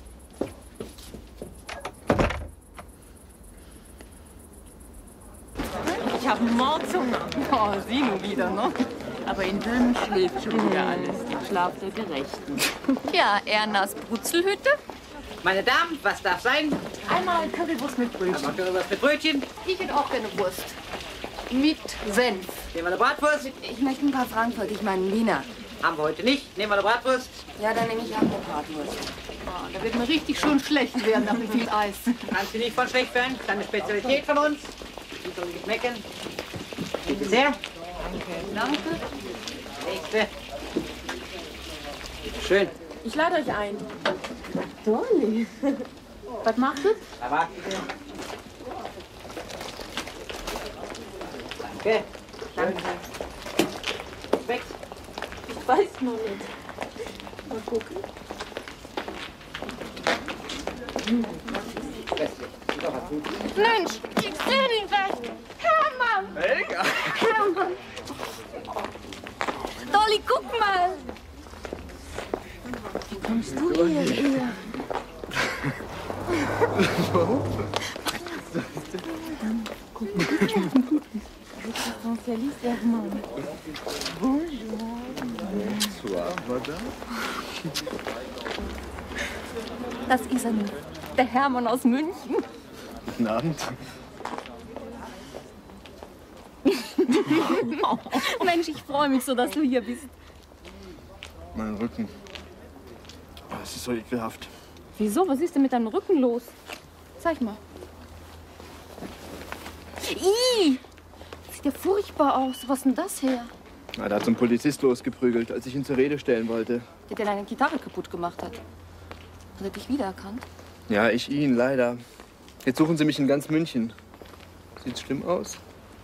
Ich habe Mordshunger. Oh, Sie nun wieder, ne? Aber in Böhmen schläft schon wieder alles. Den Schlaf der Gerechten. Ja, Ernas Brutzelhütte. Meine Damen, was darf sein? Einmal Currywurst mit Brötchen. Einmal Currywurst mit Brötchen. Ich hätte auch gerne Wurst. Mit Senf. Nehmen wir eine Bratwurst? Ich möchte ein paar Frankfurt, ich meine Wiener. Haben wir heute nicht. Nehmen wir eine Bratwurst? Ja, dann nehme ich auch eine Bratwurst. Oh, da wird mir richtig schön schlecht werden nach viel Eis. Kannst du nicht von schlecht werden? Das ist eine Spezialität von uns. Die soll nicht schmecken. Bitte sehr. Danke. Nächste. Schön. Ich lade euch ein. Dolly. Was macht es? Da warten Sie. Danke. Danke. Weg. Ich weiß noch nicht. Mal gucken. Mensch, ich sehe ihn recht. Hermann! Helga! Hermann! Dolly, guck mal! Wie kommst du hierher? Guck mal. François Hermann. Bonjour. Bonsoir, madame. Das ist er nicht. Der Hermann aus München. Guten Abend. Oh, Mensch, ich freue mich so, dass du hier bist. Mein Rücken. Oh, es ist so ekelhaft. Wieso? Was ist denn mit deinem Rücken los? Zeig mal. Ih! Sieht ja furchtbar aus. Was ist denn das her? Na, da hat so ein Polizist losgeprügelt, als ich ihn zur Rede stellen wollte. Der deine Gitarre kaputt gemacht hat. Hat er dich wiedererkannt? Ja, ich ihn, leider. Jetzt suchen sie mich in ganz München. Sieht's schlimm aus?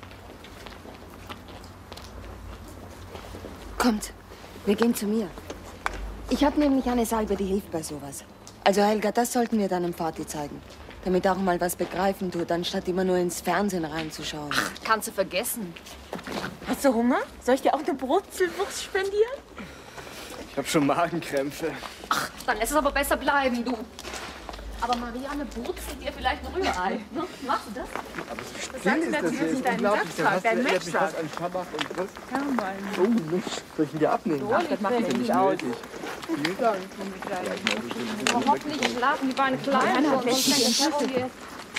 Kommt, wir gehen zu mir. Ich habe nämlich eine Salbe, die hilft bei sowas. Also Helga, das sollten wir deinem Vati zeigen. Damit er auch mal was begreifen tut, anstatt immer nur ins Fernsehen reinzuschauen. Ach, kannst du vergessen. Hast du Hunger? Soll ich dir auch eine Brutzelwurst spendieren? Ich habe schon Magenkrämpfe. Ach, dann lass es aber besser bleiben, du. Aber Marianne brutzelt dir vielleicht ein Rührei. Ne? Machst du das? Aber so Das sagst du mir, dass ich deinen Sacksack, deinen Matchsack. an Schabach und Brust. Hermann. Oh, Mensch. Soll ich ihn dir abnehmen? Ach, das macht ja nicht aus. Vielen Dank. Aber hoffentlich schlafen die Beine klein. Nein, Sonst nein, fängt der Terror hier.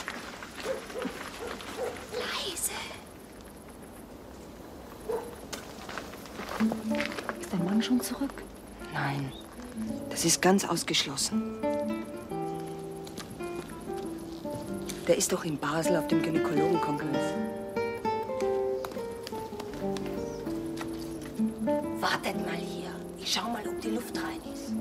Leise. Ist der Mann schon zurück? Nein, das ist ganz ausgeschlossen. Der ist doch in Basel auf dem Gynäkologenkongress. Wartet mal hier. Ich schau mal, ob die Luft rein ist.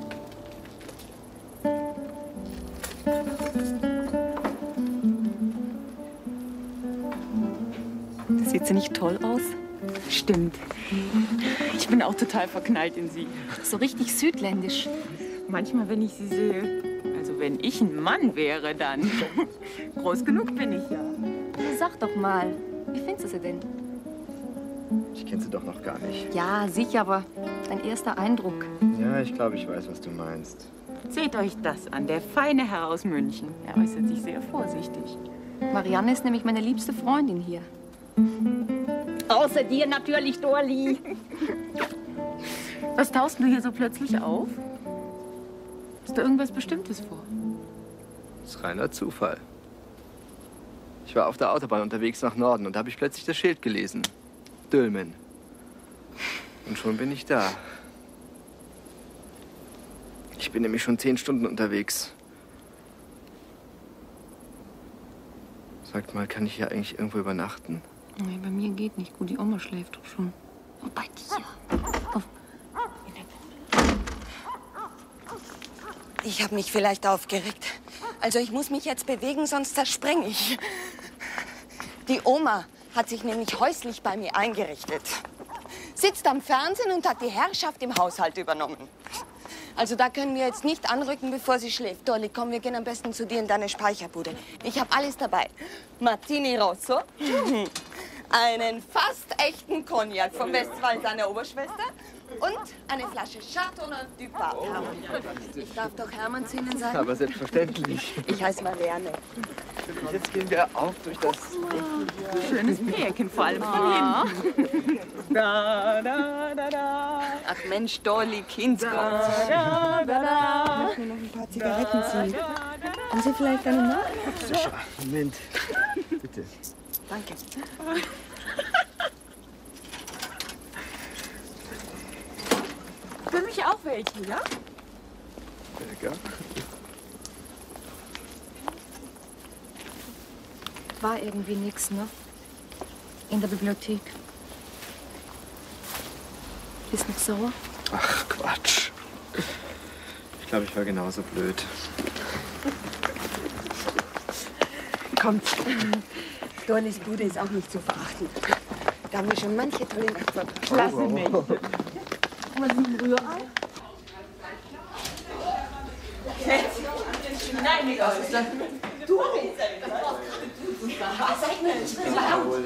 Das sieht sie nicht toll aus? Stimmt. Ich bin auch total verknallt in sie. So richtig südländisch. Manchmal, wenn ich sie sehe, also wenn ich ein Mann wäre, dann groß genug bin ich ja. Sag doch mal, wie findest du sie denn? Ich kenne sie doch noch gar nicht. Ja, sicher, aber dein erster Eindruck. Ja, ich glaube, ich weiß, was du meinst. Seht euch das an, der feine Herr aus München. Er äußert sich sehr vorsichtig. Marianne ist nämlich meine liebste Freundin hier. Außer dir natürlich, Dorli. Was taust du hier so plötzlich auf? Hast du irgendwas Bestimmtes vor? Das ist reiner Zufall. Ich war auf der Autobahn unterwegs nach Norden und da habe ich plötzlich das Schild gelesen. Dülmen. Und schon bin ich da. Ich bin nämlich schon 10 Stunden unterwegs. Sagt mal, kann ich hier eigentlich irgendwo übernachten? Nee, bei mir geht nicht gut. Die Oma schläft doch schon. Oh, bei dir. Oh. Ich habe mich vielleicht aufgeregt. Also ich muss mich jetzt bewegen, sonst zerspreng ich. Die Oma hat sich nämlich häuslich bei mir eingerichtet. Sitzt am Fernsehen und hat die Herrschaft im Haushalt übernommen. Also da können wir jetzt nicht anrücken, bevor sie schläft. Dolly, komm, wir gehen am besten zu dir in deine Speicherbude. Ich habe alles dabei. Martini Rosso, einen fast echten Cognac vom Westwall seiner Oberschwester und eine Flasche Chardonnay du Pape. Ich darf doch Hermann zu Ihnen sagen? Aber selbstverständlich. Ich heiße Marianne. Jetzt gehen wir auf durch das... Schönes Pärchen, vor allem von hinten. Da, da, da, da. Ach Mensch, Dolly, Kindsgott. Da, da, da. Ich will noch ein paar Zigaretten ziehen. Haben Sie vielleicht eine Nacht? Sicher. Moment. Bitte. Danke. Für mich auch welche, ja? Lecker. War irgendwie nix, ne? In der Bibliothek. Bist noch sauer? Ach, Quatsch. Ich glaube, ich war genauso blöd. Kommt. Dollys Bude ist auch nicht zu verachten. Da haben wir schon manche tolle Nacht verbracht. Klasse Mädchen. Was ist ein Rührei? Nein, was ist das? Du seid mir nicht so laut.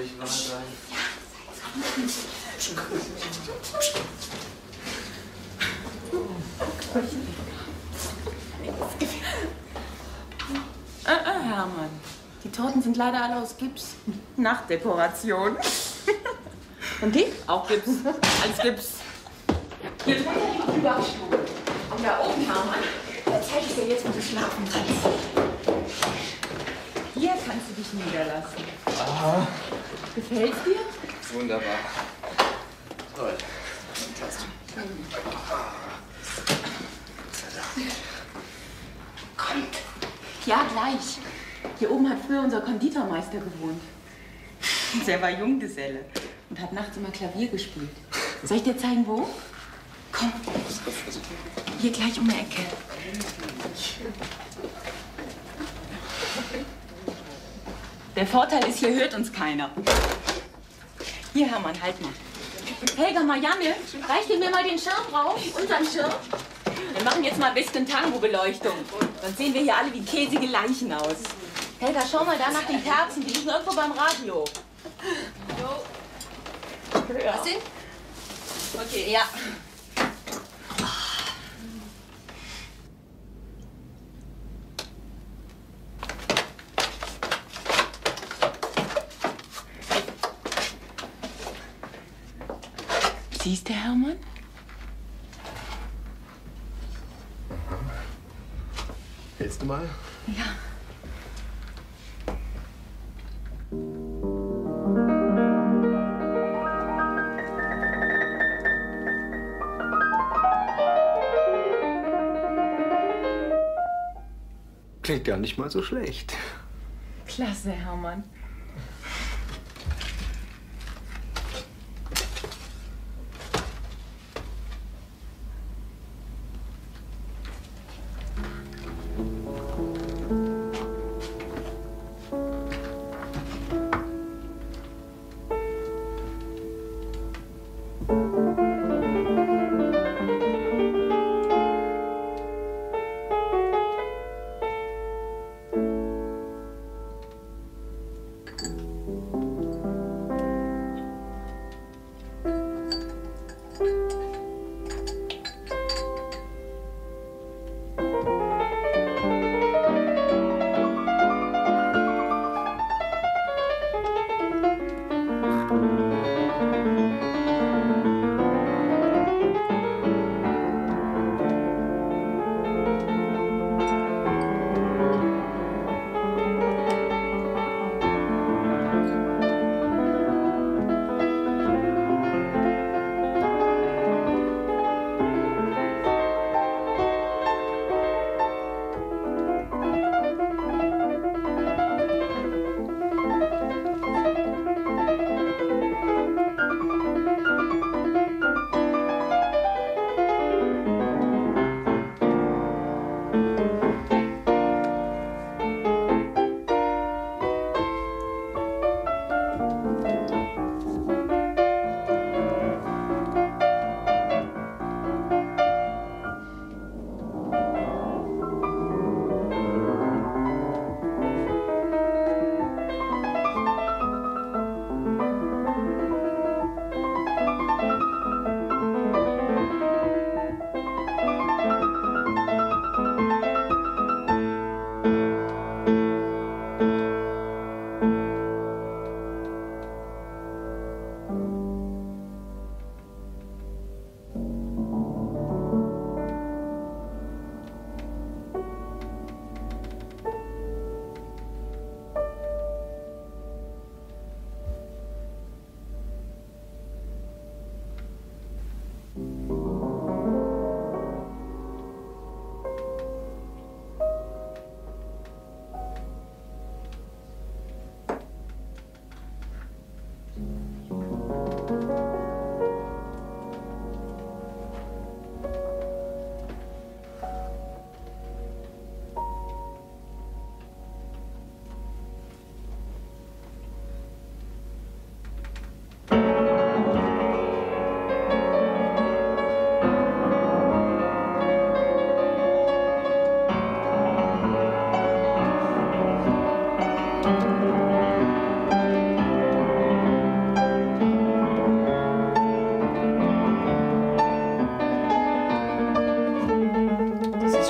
Hermann. Die Torten sind leider alle aus Gips. Nachtdekoration. Und die? Auch Gips. Als Gips. Hier drunter liegt die Überstuhl. Und da oben, Hermann, da zeige ich dir jetzt, wo du schlafen kannst. Hier kannst du dich niederlassen. Aha. Gefällt's dir? Wunderbar. Toll. Fantastisch. Kommt. Ja, gleich. Hier oben hat früher unser Konditormeister gewohnt. Der war Junggeselle und hat nachts immer Klavier gespielt. Soll ich dir zeigen, wo? Komm. Hier gleich um die Ecke. Der Vorteil ist, hier hört uns keiner. Hier, Hermann, halt mal. Helga, Marianne, reicht ihr mir mal den Schirm raus? Unseren Schirm? Wir machen jetzt mal ein bisschen Tango-Beleuchtung. Sonst sehen wir hier alle wie käsige Leichen aus. Helga, schau mal da nach den Kerzen. Die liegen irgendwo beim Radio. Was denn? Okay, ja. Siehst du, Hermann? Hältst du mal? Ja. Klingt gar nicht mal so schlecht. Klasse, Hermann.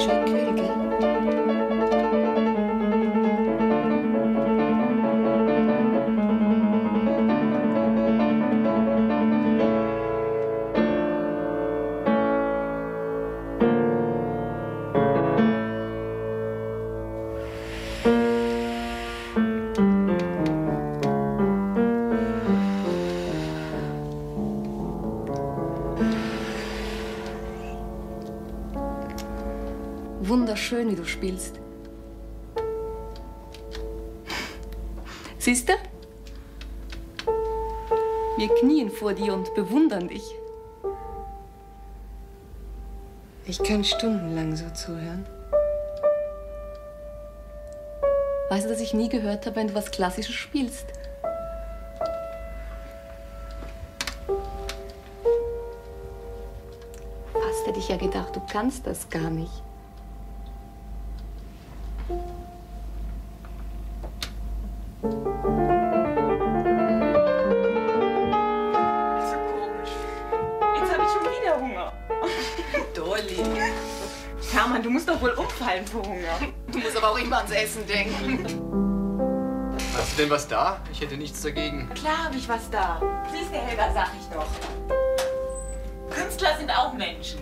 schön kühl, gell? Wunderschön, wie du spielst. Siehst du? Wir knien vor dir und bewundern dich. Ich kann stundenlang so zuhören. Weißt du, dass ich nie gehört habe, wenn du was Klassisches spielst? Fast hätte ich ja gedacht, du kannst das gar nicht. Hermann, du musst doch wohl umfallen vor Hunger. Du musst aber auch immer ans Essen denken. Hast du denn was da? Ich hätte nichts dagegen. Klar habe ich was da. Siehst du, Helga, sag ich doch. Künstler sind auch Menschen.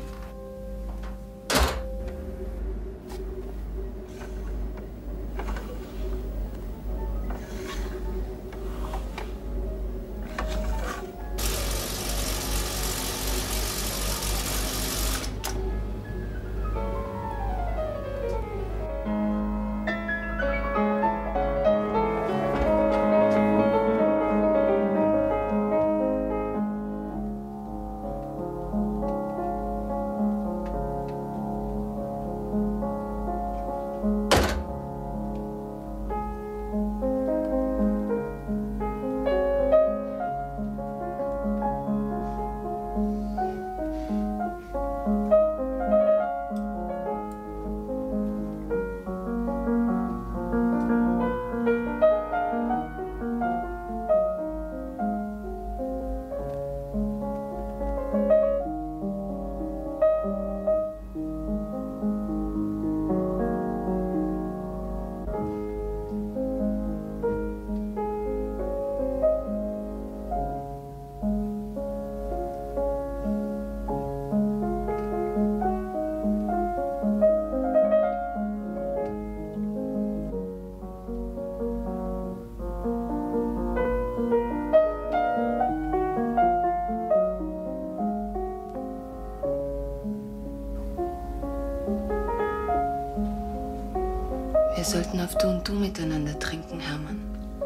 Wir sollten auf Du und Du miteinander trinken, Hermann.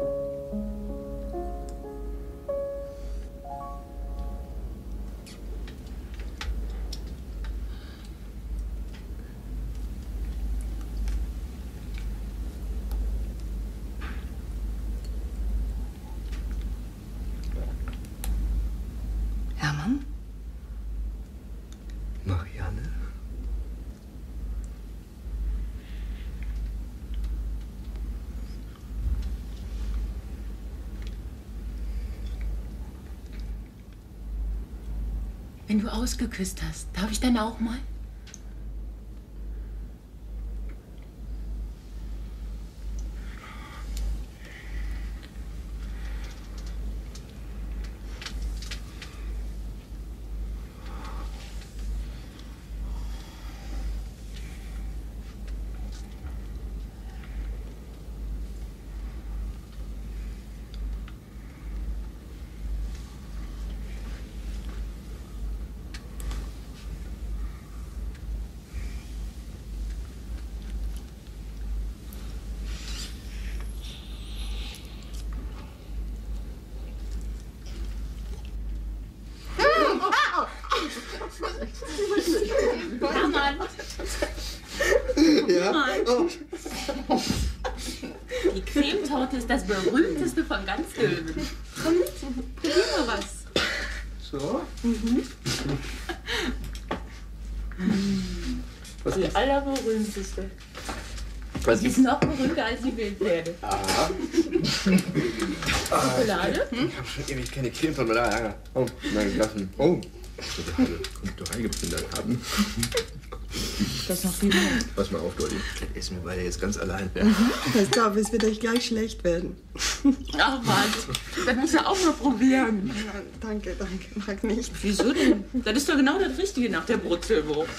Hermann? Marianne? Wenn du ausgeküsst hast, darf ich dann auch mal? Hermann! Ja? Oh. Die Cremetorte ist das berühmteste von ganz Dülmen. Komm mit, probier mal was. So? Was Die ist? allerberühmteste. Was Die ist noch berühmter als die Wildpferde. Aha. Schokolade? Ich hab schon ewig keine Creme von da. Oh, nein, lassen. Oh. eine halbe Konditorei geplündert haben. Das ist noch viel mehr. Pass mal auf, Dolly. Das essen wir beide jetzt ganz allein. Ja. Pass auf, es wird euch gleich schlecht werden. Ach was, das musst du auch mal probieren. Ja, danke, mag nicht. Wieso denn? Das ist doch genau das Richtige nach der Brutzelwurst.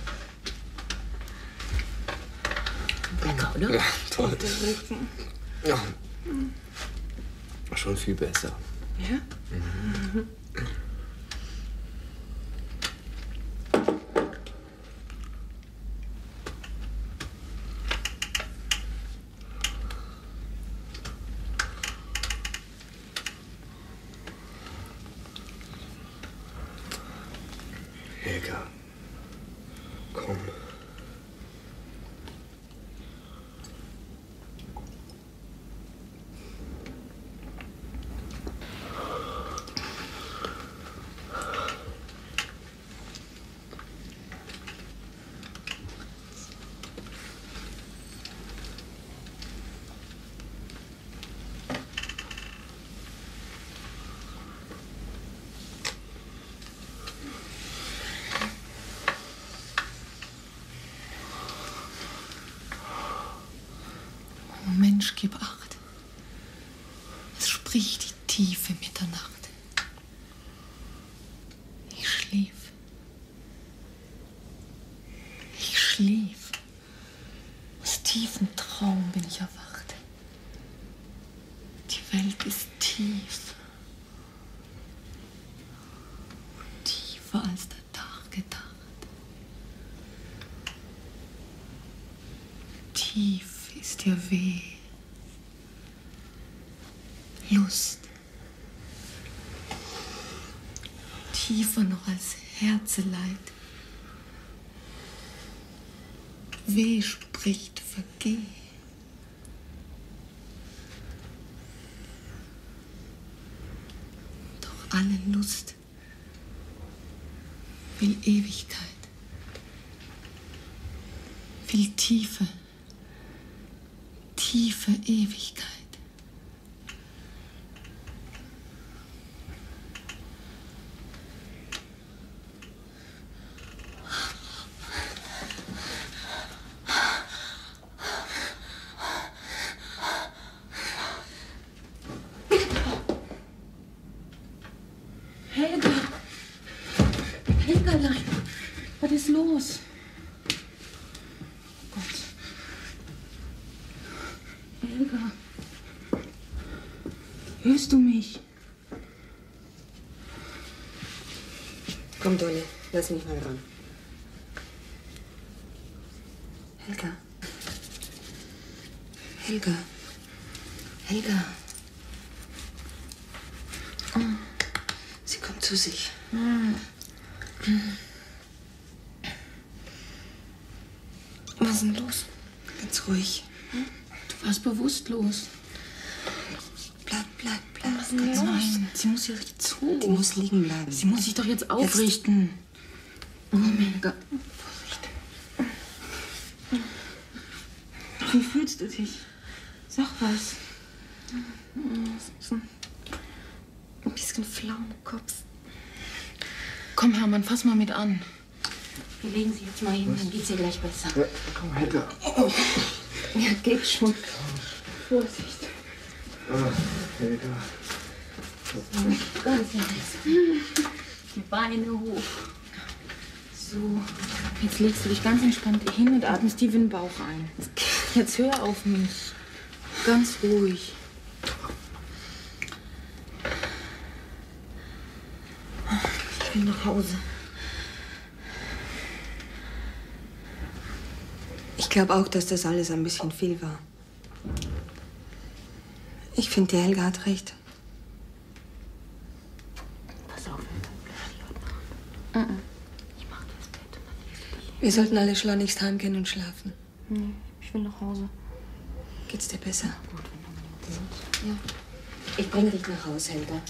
Lecker, oder? Ja, toll. Ja. Schon viel besser. Ja? Mhm. Helga, komm. Oh Mensch, gib Acht. Es spricht die tiefe Mitternacht. Ich schlief. Ich schlief. Aus tiefem Traum bin ich erwacht. Die Welt ist tief. Tiefer als der Tag gedacht. Tief ist ihr Weh, Lust, tiefer noch als Herzeleid. Weh spricht, vergeh. Doch alle Lust will Ewigkeit, will Tiefe. Tiefe Ewigkeit. Helga! Helgerlein! Was ist los? Helga, hörst du mich? Komm, Dolly, lass mich mal ran. Helga. Helga. Helga. Oh. Sie kommt zu sich. Was ist denn los? Ganz ruhig. Du warst bewusstlos. Bleib. Was ist los? Nein, sie muss hier richtig zu. Die muss liegen bleiben. Sie muss sich doch jetzt aufrichten. Oh, Helga. Wie fühlst du dich? Sag was. Ein bisschen flau im Kopf. Komm, Hermann, fass mal mit an. Wir legen sie jetzt mal hin, dann geht's ihr gleich besser. Ja, komm, Helga. Oh. Ja, geht schon. Vorsicht. Helga. Ganz leise. Die Beine hoch. So, jetzt legst du dich ganz entspannt hin und atmest tief in den Bauch ein. Jetzt hör auf mich. Ganz ruhig. Ich will nach Hause. Ich glaube auch, dass das alles ein bisschen viel war. Ich finde, die Helga hat recht. Pass auf. Ich mach dir das Bett und dann legst du dich hin. Wir sollten alle schleunigst heimgehen und schlafen. Nee, ich will nach Hause. Geht's dir besser? Gut, wenn du mit sind. Ja. Ich bringe dich nach Hause, Helga.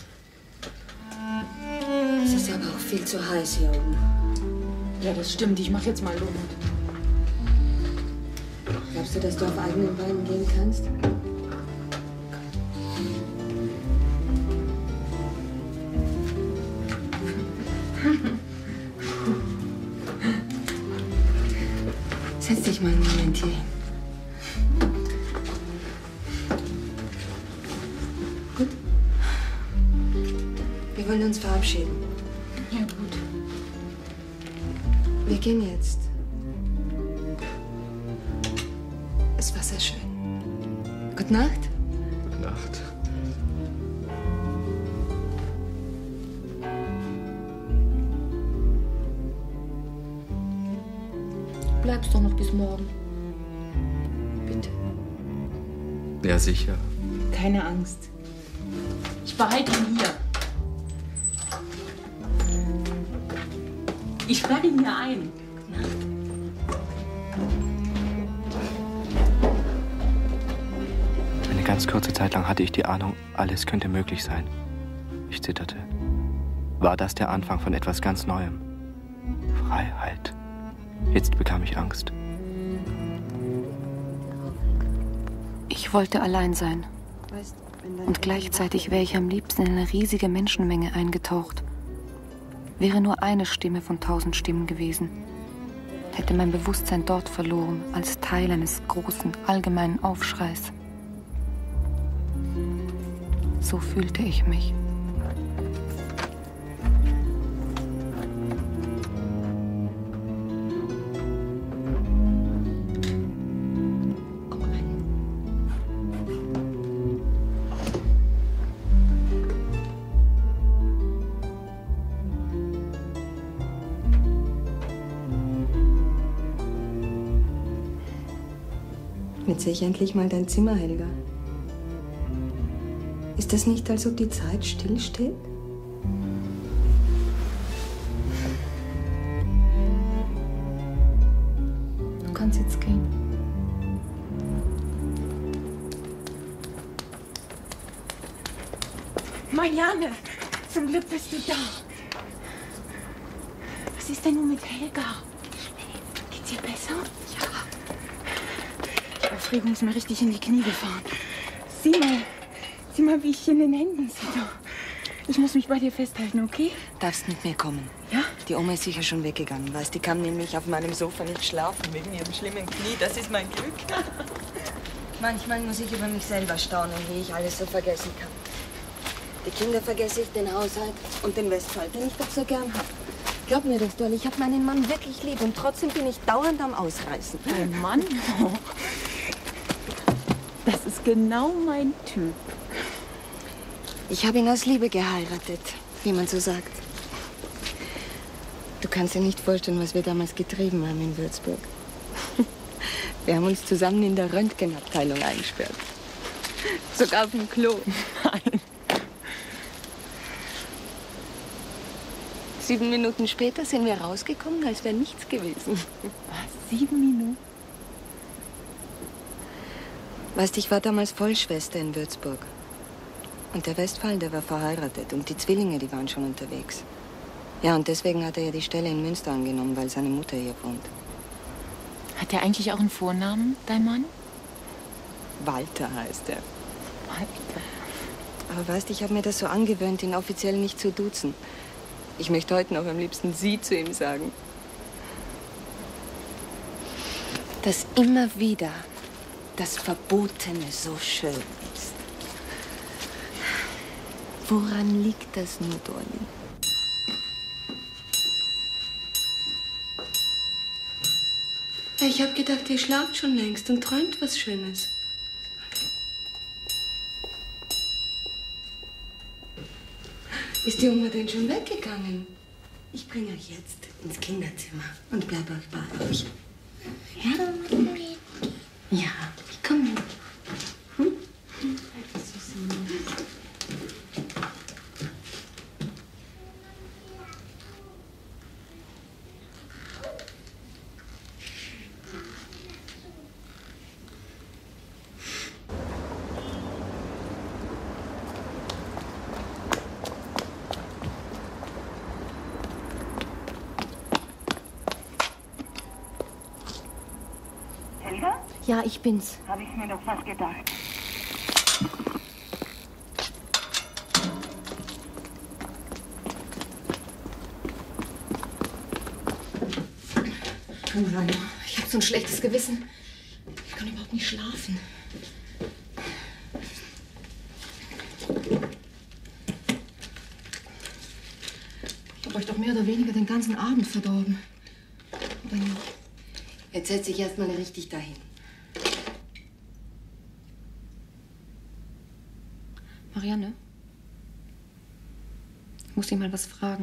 Es ist aber auch viel zu heiß hier oben. Ja, das stimmt. Ich mach jetzt mal Luft. Glaubst du, dass du auf eigenen Beinen gehen kannst? Setz dich mal einen Moment hier hin. Gut? Wir wollen uns verabschieden. Ja, gut. Wir gehen jetzt. Es war sehr schön. Gute Nacht. Gute Nacht. Bleibst doch noch bis morgen. Bitte. Ja, sicher. Keine Angst. Ich behalte ihn hier. Ich sperre ihn hier ein. Eine ganz kurze Zeit lang hatte ich die Ahnung, alles könnte möglich sein. Ich zitterte. War das der Anfang von etwas ganz Neuem? Freiheit. Jetzt bekam ich Angst. Ich wollte allein sein. Und gleichzeitig wäre ich am liebsten in eine riesige Menschenmenge eingetaucht. Wäre nur eine Stimme von 1000 Stimmen gewesen. Hätte mein Bewusstsein dort verloren, als Teil eines großen, allgemeinen Aufschreis. So fühlte ich mich. Jetzt sehe ich endlich mal dein Zimmer, Helga. Ist das nicht, als ob die Zeit stillsteht? Du kannst jetzt gehen. Marianne, zum Glück bist du da. Was ist denn nun mit Helga? Geht's ihr besser? Ja. Die Aufregung ist mir richtig in die Knie gefahren. Sieh mal, wie ich hier in den Händen sitze. Ich muss mich bei dir festhalten, okay? Darfst mit mir kommen. Ja? Die Oma ist sicher schon weggegangen. Weißt, die kann nämlich auf meinem Sofa nicht schlafen wegen ihrem schlimmen Knie. Das ist mein Glück. Manchmal muss ich über mich selber staunen, wie ich alles so vergessen kann. Die Kinder vergesse ich, den Haushalt und den Westphal, den ich doch so gern habe. Glaub mir das, Doll, ich habe meinen Mann wirklich lieb und trotzdem bin ich dauernd am Ausreißen. Dein Mann? Oh. Das ist genau mein Typ. Ich habe ihn aus Liebe geheiratet, wie man so sagt. Du kannst dir nicht vorstellen, was wir damals getrieben haben in Würzburg. Wir haben uns zusammen in der Röntgenabteilung eingesperrt. Sogar auf dem Klo. Nein. 7 Minuten später sind wir rausgekommen, als wäre nichts gewesen. Was? 7 Minuten? Weißt du, ich war damals Vollschwester in Würzburg. Und der Westphal, der war verheiratet. Und die Zwillinge, die waren schon unterwegs. Ja, und deswegen hat er ja die Stelle in Münster angenommen, weil seine Mutter hier wohnt. Hat er eigentlich auch einen Vornamen, dein Mann? Walter heißt er. Walter. Aber weißt du, ich habe mir das so angewöhnt, ihn offiziell nicht zu duzen. Ich möchte heute noch am liebsten Sie zu ihm sagen. Dass immer wieder das Verbotene so schön ist. Woran liegt das nur, Dolly? Ich habe gedacht, ihr schlaft schon längst und träumt was Schönes. Ist die Oma denn schon weggegangen? Ich bringe euch jetzt ins Kinderzimmer und bleibe euch bei euch. Ja? Ja, ich komme mit. Hm? Helga? Ja, ich bin's. Habe ich mir doch fast gedacht. Komm rein. Ich habe So ein schlechtes Gewissen. Ich kann überhaupt nicht schlafen. Ich habe euch doch mehr oder weniger den ganzen Abend verdorben. Oder nicht? Jetzt setz dich erst mal richtig dahin. Marianne, ich muss dich mal was fragen.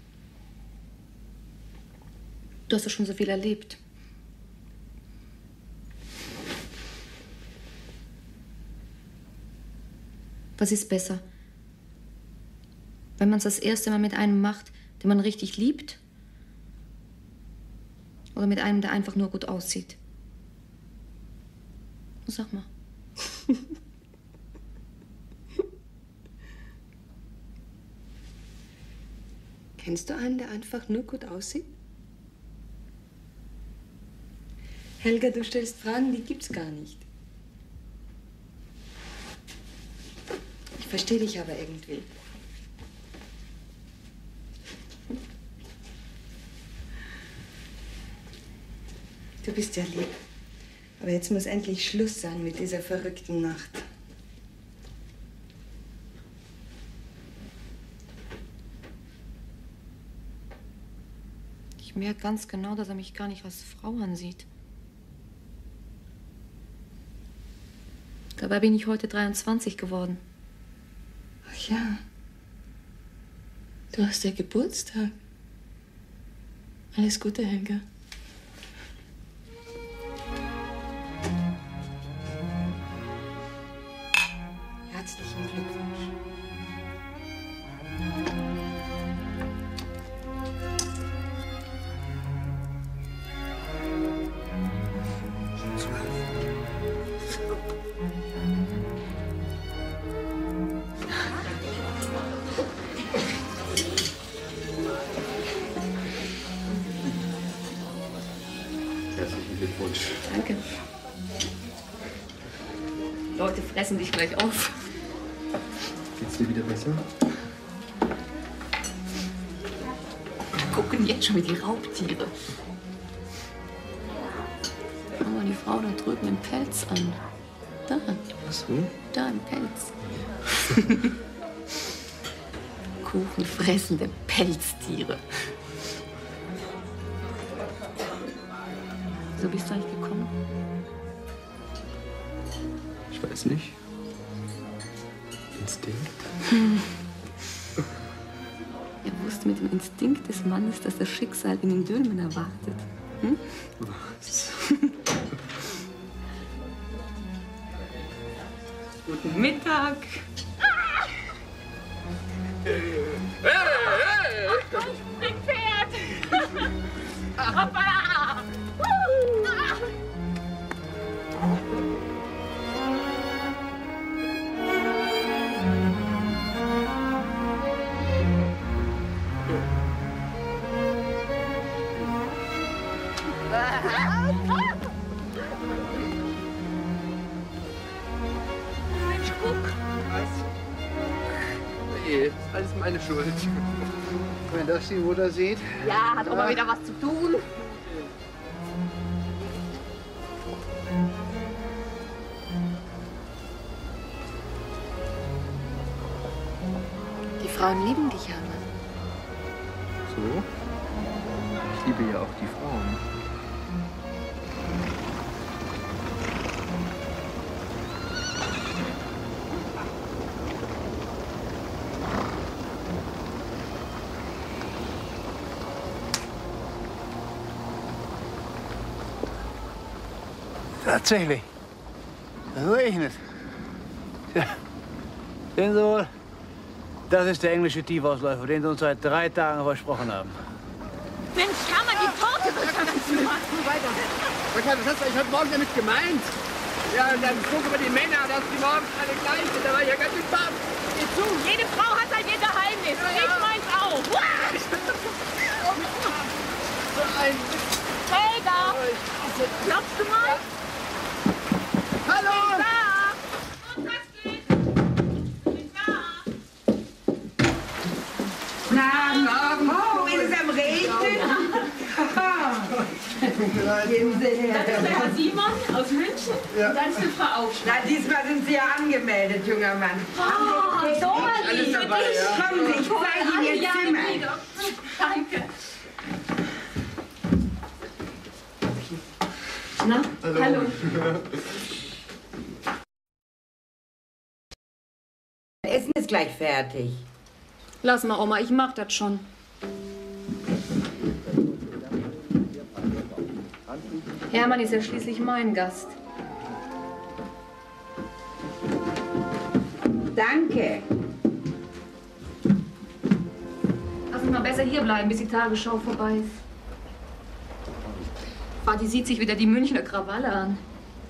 Du hast ja schon so viel erlebt. Was ist besser? Wenn man es das erste Mal mit einem macht, den man richtig liebt? Oder mit einem, der einfach nur gut aussieht? Sag mal. Kennst du einen, der einfach nur gut aussieht? Helga, du stellst Fragen, die gibt's gar nicht. Ich verstehe dich aber irgendwie. Du bist ja lieb. Aber jetzt muss endlich Schluss sein mit dieser verrückten Nacht. Ich merke ganz genau, dass er mich gar nicht als Frau ansieht. Dabei bin ich heute 23 geworden. Ach ja. Du hast ja Geburtstag. Alles Gute, Helga. Herzlichen Glückwunsch. Herzlichen Glückwunsch. Danke. Leute fressen dich gleich auf. Geht's dir wieder besser? Gucken jetzt schon wie die Raubtiere. Schau mal die Frau da drüben im Pelz an. Da. Was, wo? Da im Pelz. Kuchenfressende Pelztiere. So bist du eigentlich gekommen? Ich weiß nicht. Instinkt? Er wusste mit dem Instinkt des Mannes, dass das Schicksal ihn in Dülmen erwartet. Hm? Was? Guten Mittag. Springpferd! Hoppala! Mensch, guck. Was? Nee, ist alles meine Schuld. Wenn das die Mutter sieht. Ja, hat Oma wieder was zu tun. Die Frauen lieben dich, Hermann. So? Ich liebe ja auch die Frauen. Tatsächlich. Das regnet. Tja. Sehen Sie wohl, das ist der englische Tiefausläufer, den Sie uns seit 3 Tagen versprochen haben. Mensch, Hermann, die Torte wird schon ganz Weiter. Was hast du eigentlich heute Morgen damit gemeint? Ja, und dann gucken wir die Männer, dass die morgens alle gleich sind. Da war ich ja ganz gespannt. Geh zu. Jede Frau hat halt ihr Geheimnis. Ja, ja. Ich meins auch. So ein... Helga! Klopfst du mal? Hallo! Na, ist es am Regnen? Geben Sie her. Das ist der Herr Simon aus München. Ja. Und dann ist die Frau Aufschlag. Na, diesmal sind Sie ja angemeldet, junger Mann. Oh, so alles dabei, ja. Kommen Sie, ich zeige Ihnen Ihr Zimmer. Danke. Na, hallo. Essen ist gleich fertig. Lass mal, Oma, ich mach das schon. Hermann ist ja schließlich mein Gast. Danke. Lass uns mal besser hier bleiben, bis die Tagesschau vorbei ist. Vati sieht sich wieder die Münchner Krawalle an.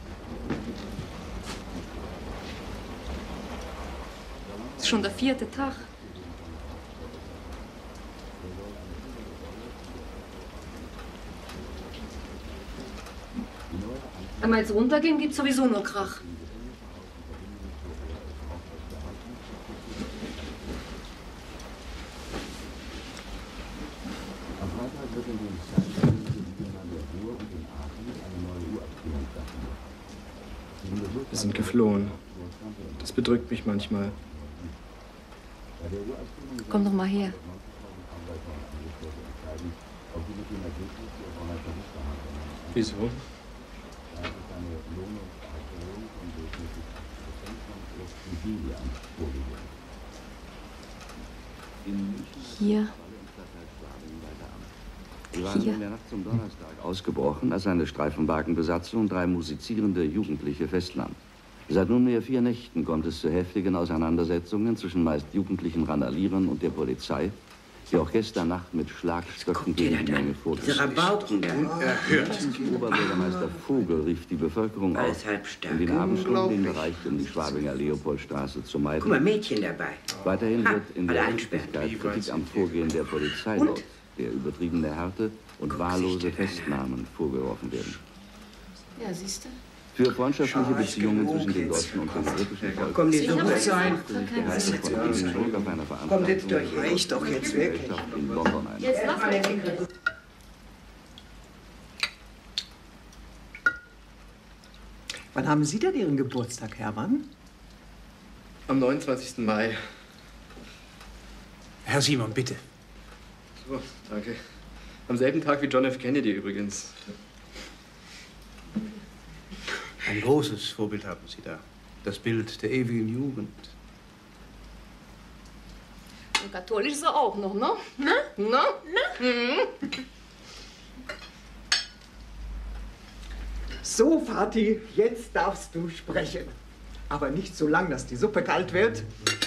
Ist schon der 4. Tag. Wenn wir jetzt runtergehen, gibt's sowieso nur Krach. Wir sind geflohen. Das bedrückt mich manchmal. Komm doch mal her. Wieso? Hier. Sie waren in der Nacht zum Donnerstag ausgebrochen, als eine Streifenwagenbesatzung 3 musizierende Jugendliche festnahm. Seit nunmehr 4 Nächten kommt es zu heftigen Auseinandersetzungen zwischen meist jugendlichen Randalierern und der Polizei, die auch gestern Nacht mit Schlagstöcken gegen die Menge vorgegangen ist. Unerhört. Oberbürgermeister Vogel rief die Bevölkerung auf, in den Abendstunden den Bereich um die Schwabinger Leopoldstraße zu meiden. Guck mal, Mädchen dabei. Weiterhin wird in der einsperren. Öffentlichkeit Kritik am Vorgehen der Polizei laut, der übertriebene Härte und wahllose Festnahmen vorgeworfen werden. Ja, siehst du? Für freundschaftliche Beziehungen zwischen den Deutschen und dem britischen Volk. Komm, die Suppe sein. Kommt jetzt durch. Reicht doch jetzt wirklich. In London ein. Jetzt lass mal. Wann haben Sie denn Ihren Geburtstag, Hermann? Am 29. Mai. Herr Simon, bitte. So, danke. Am selben Tag wie John F. Kennedy übrigens. Ein großes Vorbild haben Sie da. Das Bild der ewigen Jugend. Und katholisch ist er auch noch, ne? Ne? So, Vati, jetzt darfst du sprechen. Aber nicht so lang, dass die Suppe kalt wird.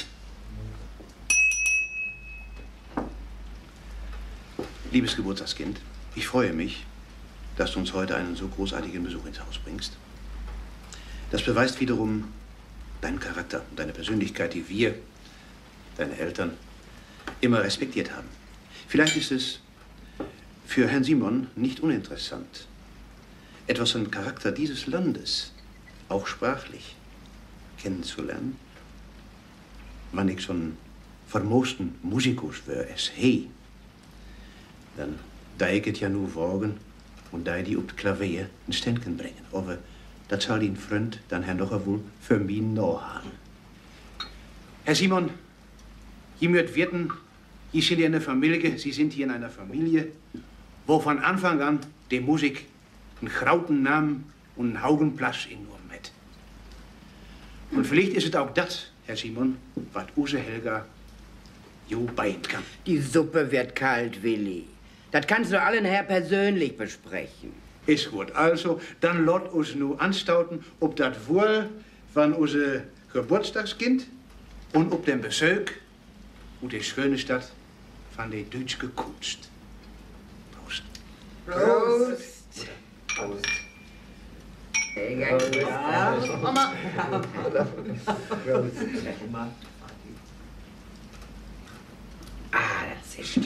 Liebes Geburtstagskind, ich freue mich, dass du uns heute einen so großartigen Besuch ins Haus bringst. Das beweist wiederum deinen Charakter und deine Persönlichkeit, die wir, deine Eltern, immer respektiert haben. Vielleicht ist es für Herrn Simon nicht uninteressant, etwas von dem Charakter dieses Landes, auch sprachlich, kennenzulernen. Wann ich so ein vermoosten Musikus wäre, es hey, dann da ich het ja nur wagen und da die op de Klavier een Ständchen bringen. Aber das soll Ihnen Freund dann Herr noch wohl für mich nachhaben. Herr Simon, Sie müsst wissen, Sie sind hier in einer Familie, Sie sind hier in einer Familie, wo von Anfang an die Musik einen grauten Namen und einen Haugen Platz in nur mit. Und vielleicht ist es auch das, Herr Simon, was Use Helga jo beiden kann. Die Suppe wird kalt, Willi. Das kannst du allen Herr persönlich besprechen. Ist gut. Also, dann lot uns nu anstauten, ob das wohl von unser Geburtstagskind und ob den Besuch und die schöne Stadt von der deutschen Kunst. Prost. Prost. Prost. Ja. Mama. Ah, das ist...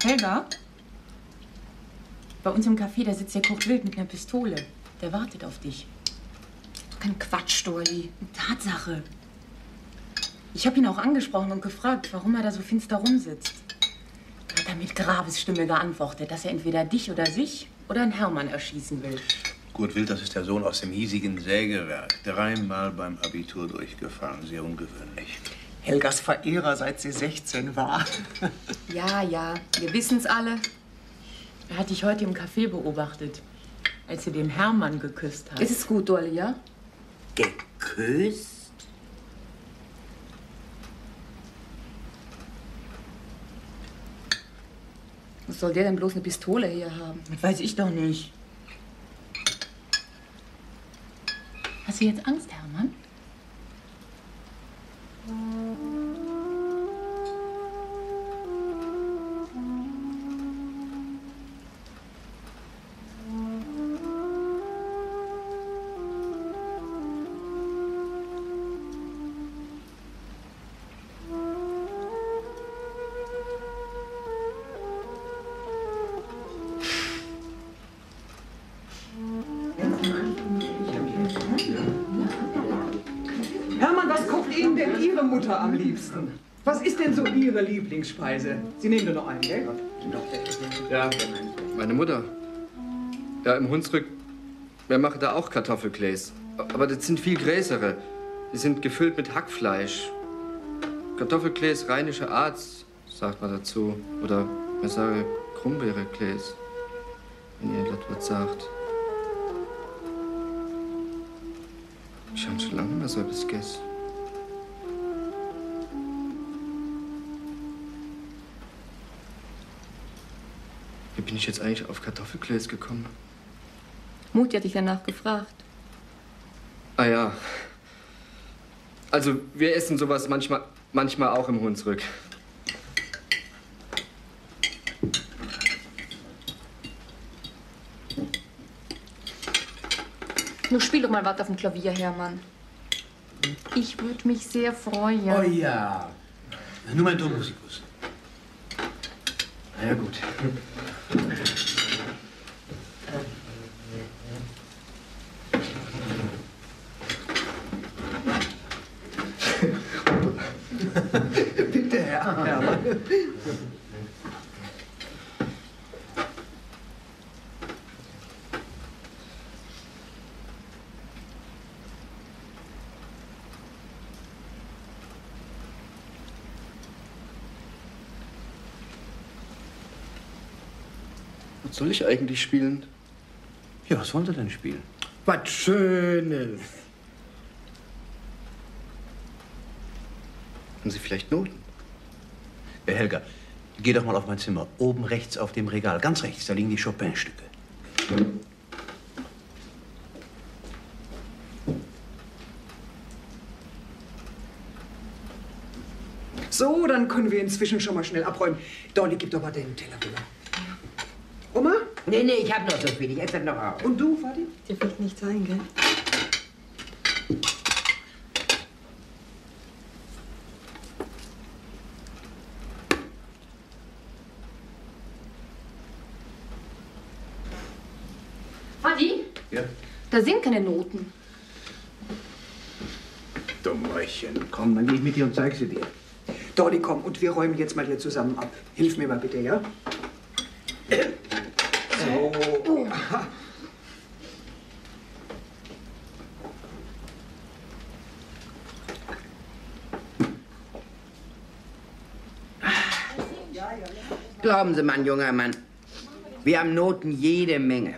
Helga? Bei uns im Café, da sitzt der Kurt Wild mit einer Pistole. Der wartet auf dich. Kein Quatsch, Dolly. Tatsache. Ich habe ihn auch angesprochen und gefragt, warum er da so finster rumsitzt. Da hat er mit Grabesstimme geantwortet, dass er entweder dich oder sich oder einen Hermann erschießen will. Kurt Wild, das ist der Sohn aus dem hiesigen Sägewerk. 3-mal beim Abitur durchgefallen. Sehr ungewöhnlich. Helgas Verehrer, seit sie 16 war. Ja, ja, wir wissen's alle. Er hat dich heute im Café beobachtet, als du den Hermann geküsst hast. Ist es gut, Dolly, ja? Geküsst? Was soll der denn bloß eine Pistole hier haben? Das weiß ich doch nicht. Hast du jetzt Angst, Hermann? Hermann, was kocht Ihnen denn Ihre Mutter am liebsten? Was ist denn so Ihre Lieblingsspeise? Sie nehmen nur noch einen, gell? Ja, meine Mutter. Ja, im Hunsrück, wir machen da auch Kartoffelklees. Aber das sind viel größere. Die sind gefüllt mit Hackfleisch. Kartoffelklees rheinischer Art, sagt man dazu. Oder man sage Krummbeereklees, wenn ihr das was sagt. Ich habe schon lange nicht mehr so etwas gegessen. Wie bin ich jetzt eigentlich auf Kartoffelklees gekommen? Mutti hat dich danach gefragt. Ah ja. Also wir essen sowas manchmal auch im Hunsrück. Nur spiel doch mal was auf dem Klavier, Hermann. Ich würde mich sehr freuen. Oh ja. Nur mein Musikus. Na ja, gut. Bitte, Herr Hermann. Was soll ich eigentlich spielen? Ja, was wollen Sie denn spielen? Was Schönes. Haben Sie vielleicht Noten? Helga, geh doch mal auf mein Zimmer. Oben rechts auf dem Regal. Ganz rechts, da liegen die Chopin-Stücke. So, dann können wir inzwischen schon mal schnell abräumen. Dolly, gib doch mal den Teller rüber. Oma? Nee, ich hab noch so viel. Ich esse das noch auf. Und du, Vati? Dir fällt nichts ein, gell? Vati? Ja? Da sind keine Noten. Dummerchen. Komm, dann geh ich mit dir und zeig sie dir. Dolly, komm, und wir räumen jetzt mal hier zusammen ab. Hilf mir mal bitte, ja? So. Oh. Glauben Sie, Mann, junger Mann, wir haben Noten jede Menge.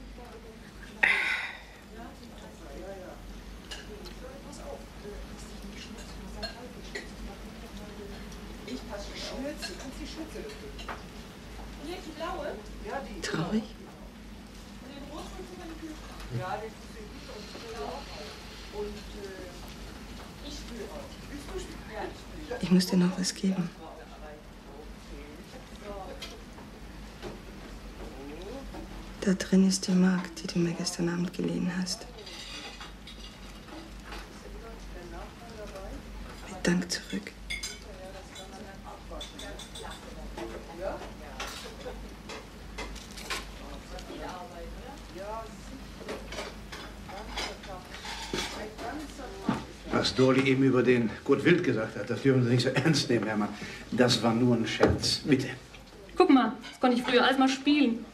Traurig? Ich muss dir noch was geben. Da drin ist die Mark, die du mir gestern Abend geliehen hast. Mit Dank zurück. Was Dorli eben über den Kurt Wild gesagt hat, das dürfen Sie nicht so ernst nehmen, Hermann. Das war nur ein Scherz. Bitte. Guck mal, das konnte ich früher alles mal spielen.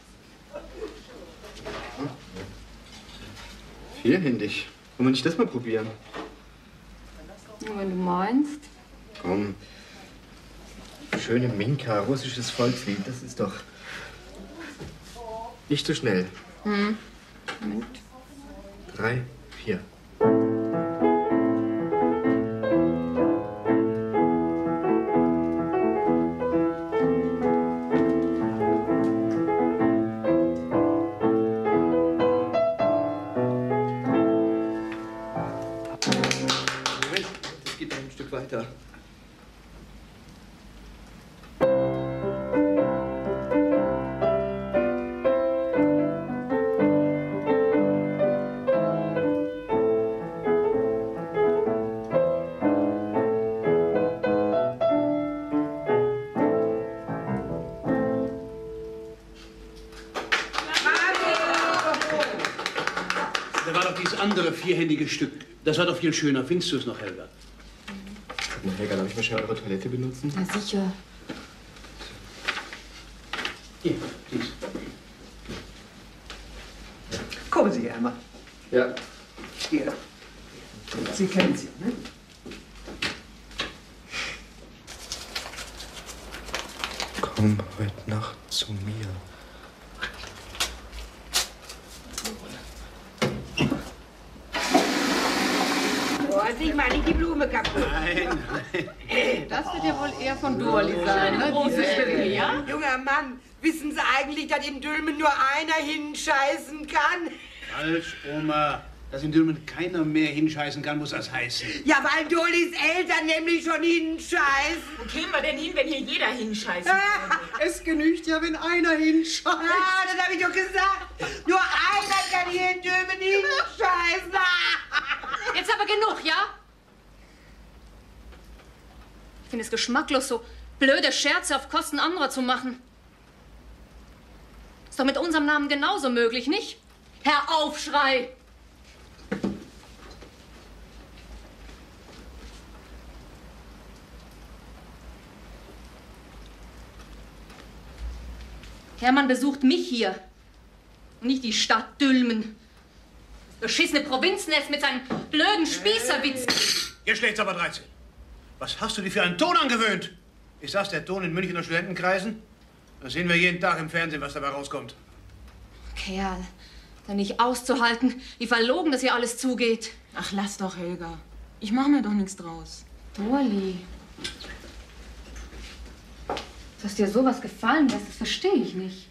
Vierhändig. Wollen wir nicht das mal probieren? Wenn du meinst. Komm. Schöne Minka, russisches Volkslied, das ist doch nicht so schnell. Hm. Moment. 3, 4. Das geht noch ein Stück weiter. Da war doch dieses andere vierhändige Stück. Das war doch viel schöner. Findest du es noch, Helga? Na, Helga, darf ich mal schnell eure Toilette benutzen? Na sicher. Hier, dies. Kommen Sie, Hermann. Ja. Hier. Sie kennen sie, ne? Komm heute Nacht zu mir. Oh, sieh mal nicht die Blume kaputt. Nein, Das wird ja wohl eher von Dorli sein, ne? Diese Stücke, ja? Junger Mann, wissen Sie eigentlich, dass in Dülmen nur einer hinscheißen kann? falsch, Oma. Dass in Dülmen keiner mehr hinscheißen kann, muss das heißen. Ja, weil Dolis Eltern nämlich schon hinscheißen. Wo kämen wir denn hin, wenn hier jeder hinscheißen Es genügt ja, wenn einer hinscheißt. Ah, das habe ich doch gesagt. Nur einer kann hier in Dülmen hinscheißen. Jetzt aber genug, ja? Ich finde es geschmacklos, so blöde Scherze auf Kosten anderer zu machen. Ist doch mit unserem Namen genauso möglich, nicht? Herr Aufschrei! Hermann besucht mich hier. Und nicht die Stadt Dülmen. Das beschissene Provinznest mit seinen blöden Spießerwitzen. Jetzt schlägt's aber 13. Was hast du dir für einen Ton angewöhnt? Ist das der Ton in Münchner Studentenkreisen? Das sehen wir jeden Tag im Fernsehen, was dabei rauskommt. Kerl, dann nicht auszuhalten, wie verlogen das hier alles zugeht. Ach, lass doch, Helga. Ich mach mir doch nichts draus. Dorli. Dass dir sowas gefallen lässt, das verstehe ich nicht.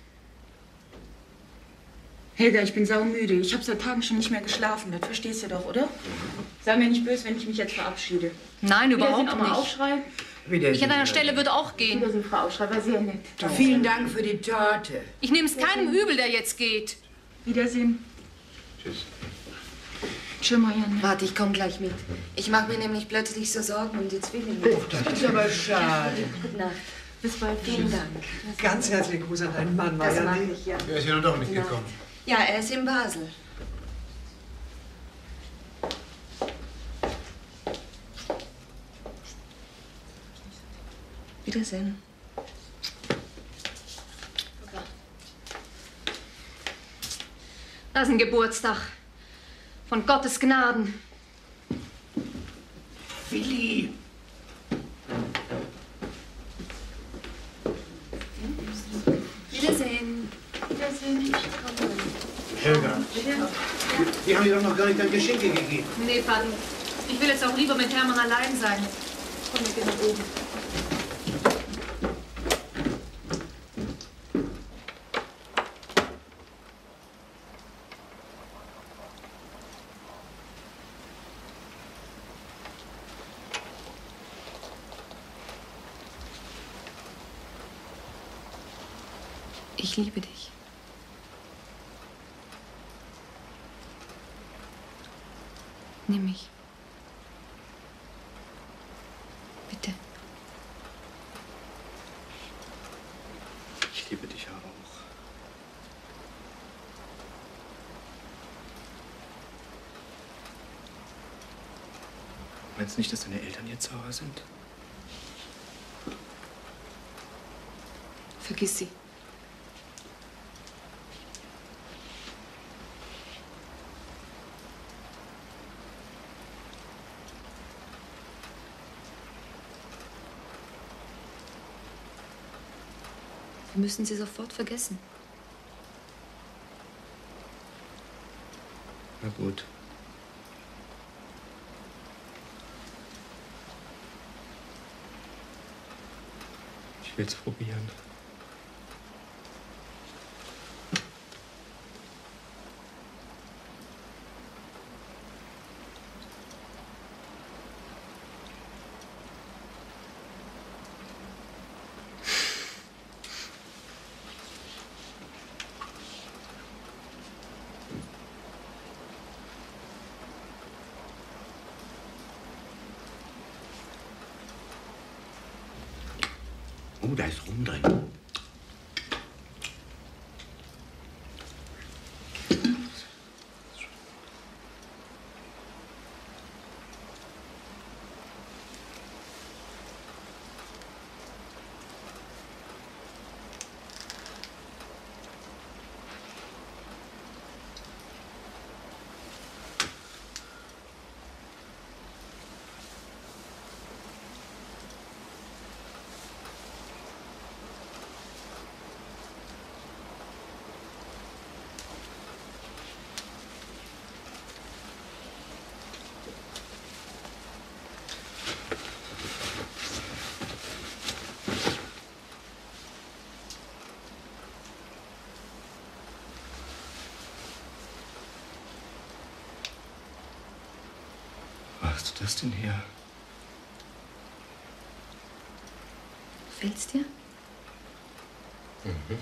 Helga, ich bin saumüde. Ich habe seit Tagen schon nicht mehr geschlafen. Das verstehst du doch, oder? Sei mir nicht böse, wenn ich mich jetzt verabschiede. Nein, überhaupt Wiedersehen, Oma nicht. Aufschrei. Ich an deiner Stelle würde auch gehen. Wiedersehen, Frau Aufschrei, war sehr nett. Vielen Dank für die Torte. Ich nehme es keinem übel, der jetzt geht. Wiedersehen. Tschüss. Tschüss, Marianne. Warte, ich komme gleich mit. Ich mache mir nämlich plötzlich so Sorgen um die Zwillinge. Oh, das ist aber schade. Gute Nacht. Bis bald. Vielen Dank. Ganz herzlichen Gruß an deinen Mann, Das Marianne. mag ich, ja. Er ist ja nun doch mitgekommen. Ja, er ist in Basel. Wiedersehen. Das ist ein Geburtstag. Von Gottes Gnaden. Willi! Wiedersehen. Wiedersehen. Helga, die haben dir doch noch gar nicht dein Geschenke gegeben. Nee, Paten. Ich will jetzt auch lieber mit Hermann allein sein. Komm, wir gehen nach oben. Ich liebe dich. Nimm mich. Bitte. Ich liebe dich aber auch. Meinst du nicht, dass deine Eltern jetzt sauer sind? Vergiss sie. Wir müssen sie sofort vergessen. Na gut. Ich will's probieren. Oh, da ist Rum drin. Wo hast du das denn her? Gefällt's dir? Mhm.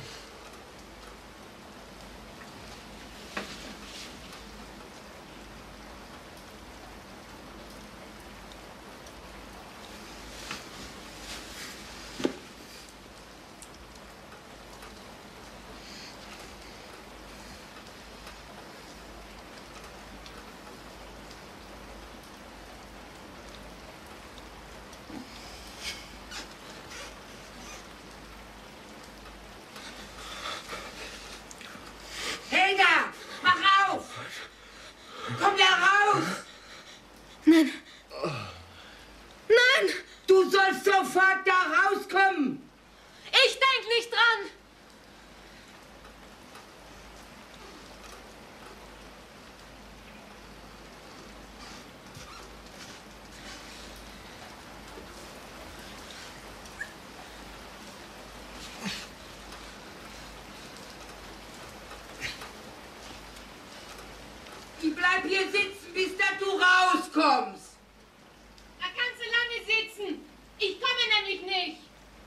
Helga, mach auf! Komm da raus! Nein. Nein! Du sollst sofort da rauskommen! Ich denk nicht dran! Ich bleib hier sitzen, bis da du rauskommst! Da kannst du lange sitzen. Ich komme nämlich nicht.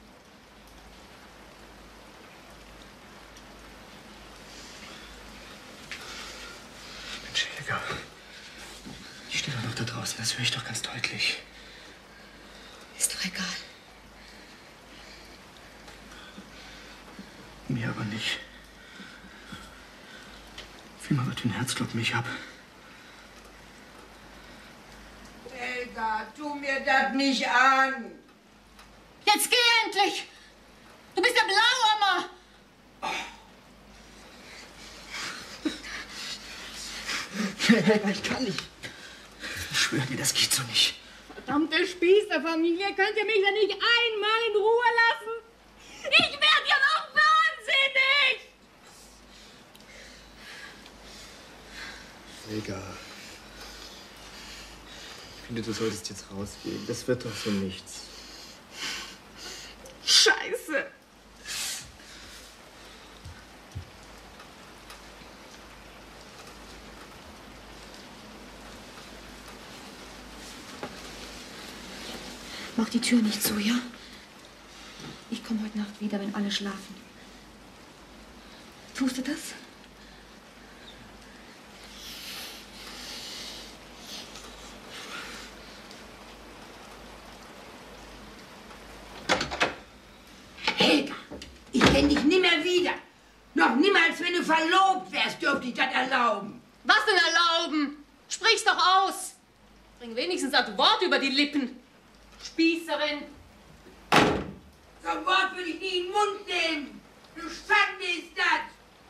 Mensch, Helga. Ich stehe doch noch da draußen, das höre ich doch ganz deutlich. Ist doch egal. Mir aber nicht. Fühl mal, was für ein Herzklopfen ich hab. Helga, tu mir das nicht an! Jetzt geh endlich. Du bist ja blau, Mama. Helga, ich kann nicht. Ich schwöre dir, das geht so nicht. Verdammte Spießerfamilie, könnt ihr mich ja nicht einmal in Ruhe lassen? Ich werd ja noch wahnsinnig! Helga. Ich finde, du solltest jetzt rausgehen. Das wird doch so nichts. Scheiße. Mach die Tür nicht zu, ja? Ich komme heute Nacht wieder, wenn alle schlafen. Tust du das? Helga, ich kenn dich nimmer wieder. Noch niemals, wenn du verlobt wärst, dürfte ich das erlauben. Was denn erlauben? Sprich's doch aus. Bring wenigstens ein Wort über die Lippen. Spießerin. So ein Wort würde ich nie in den Mund nehmen. Du Schande ist das.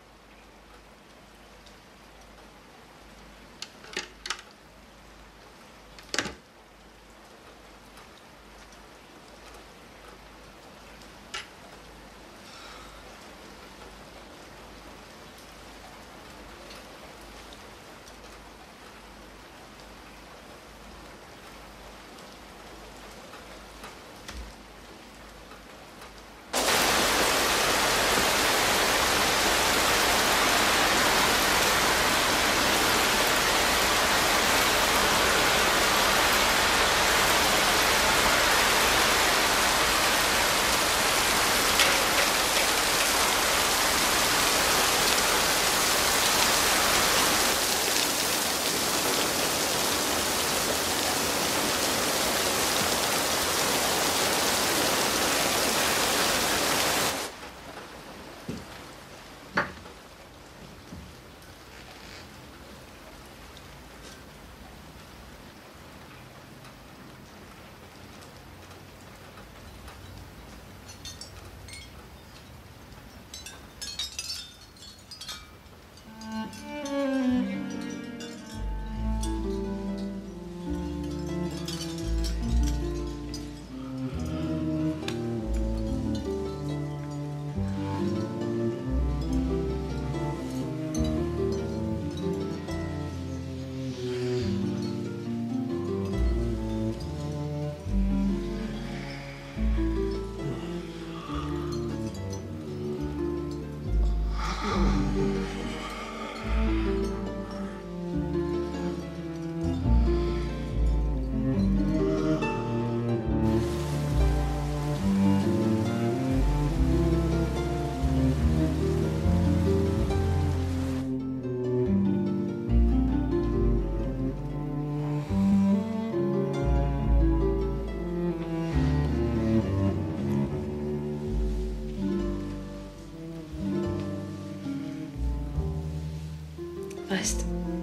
Weißt du,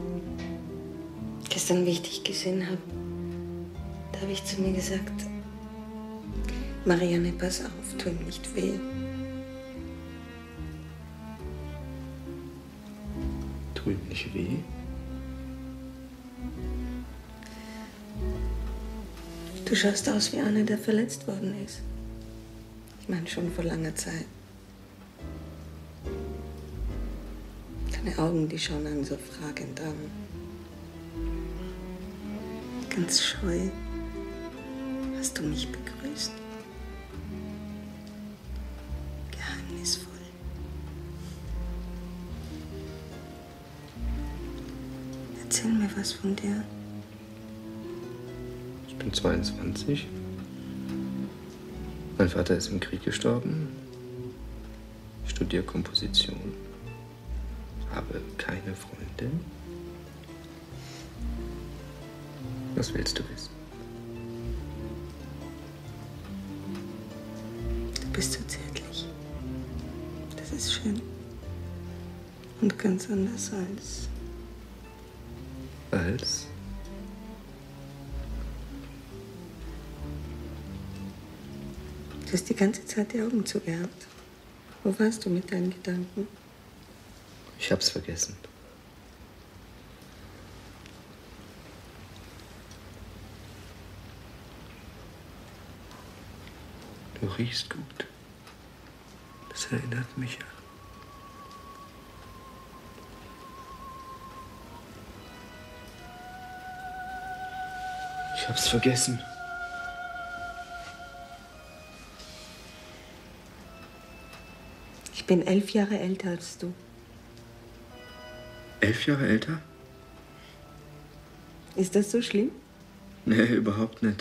gestern, wie ich dich gesehen habe, da habe ich zu mir gesagt, Marianne, pass auf, tu ihm nicht weh. Tu ihm nicht weh? Du schaust aus wie einer, der verletzt worden ist. Ich meine, schon vor langer Zeit. Deine Augen, die schauen einen so fragend an. Ganz scheu hast du mich begrüßt. Geheimnisvoll. Erzähl mir was von dir. Ich bin 22. Mein Vater ist im Krieg gestorben. Ich studiere Komposition. Habe keine Freundin. Was willst du wissen? Du bist so zärtlich. Das ist schön. Und ganz anders als... Als? Du hast die ganze Zeit die Augen zugehabt. Wo warst du mit deinen Gedanken? Ich hab's vergessen. Du riechst gut. Das erinnert mich an. Ich hab's vergessen. Ich bin 11 Jahre älter als du. 11 Jahre älter? Ist das so schlimm? Nee, überhaupt nicht.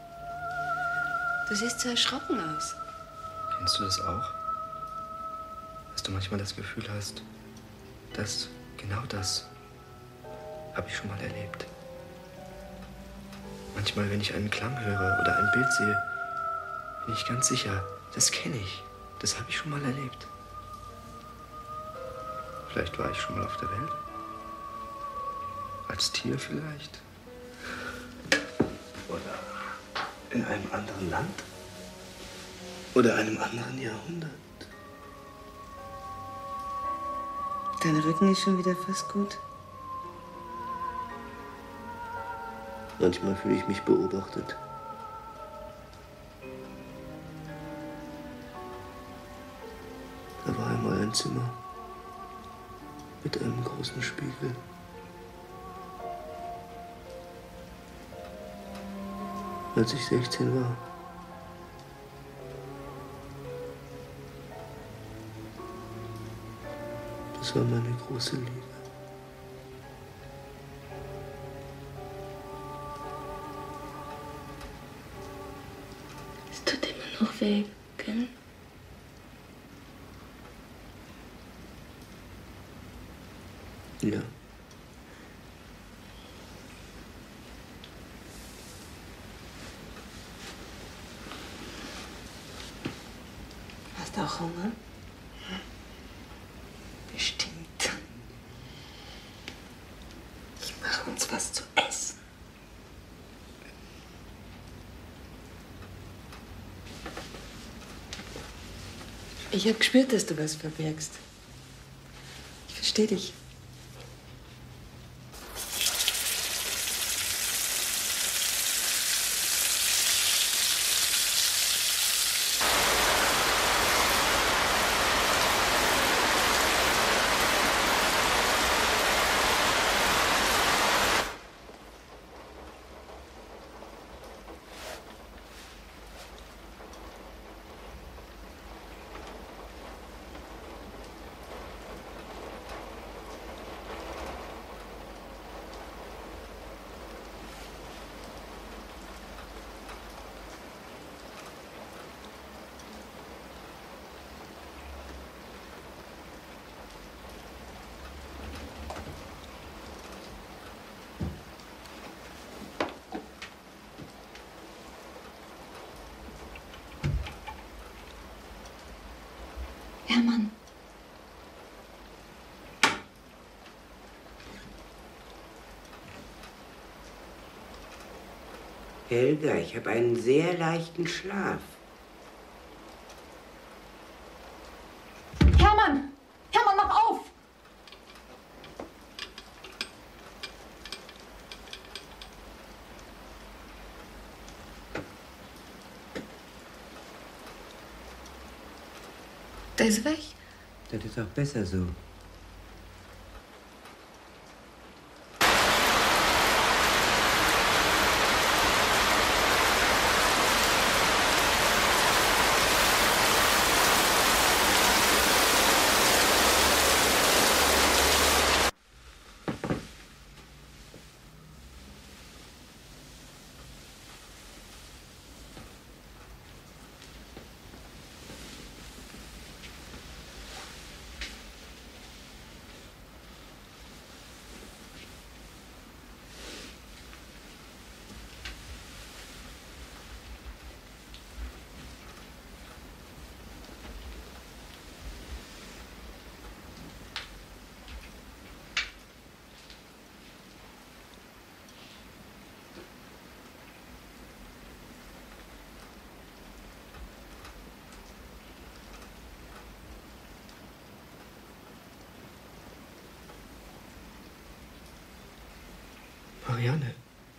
Du siehst so erschrocken aus. Kennst du das auch? Dass du manchmal das Gefühl hast, dass genau das habe ich schon mal erlebt. Manchmal, wenn ich einen Klang höre oder ein Bild sehe, bin ich ganz sicher, das kenne ich. Das habe ich schon mal erlebt. Vielleicht war ich schon mal auf der Welt. Als Tier vielleicht. In einem anderen Land? Oder einem anderen Jahrhundert? Dein Rücken ist schon wieder fast gut. Manchmal fühle ich mich beobachtet. Da war einmal ein Zimmer mit einem großen Spiegel. Als ich 16 war. Das war meine große Liebe. Es tut immer noch weh, gell? Ja. Hast du auch Hunger? Bestimmt. Ich mache uns was zu essen. Ich habe gespürt, dass du was verbirgst. Ich verstehe dich. Hermann. Helga, ich habe einen sehr leichten Schlaf. Hermann! Hermann, mach auf! Der ist weg. Das ist auch besser so. Marianne.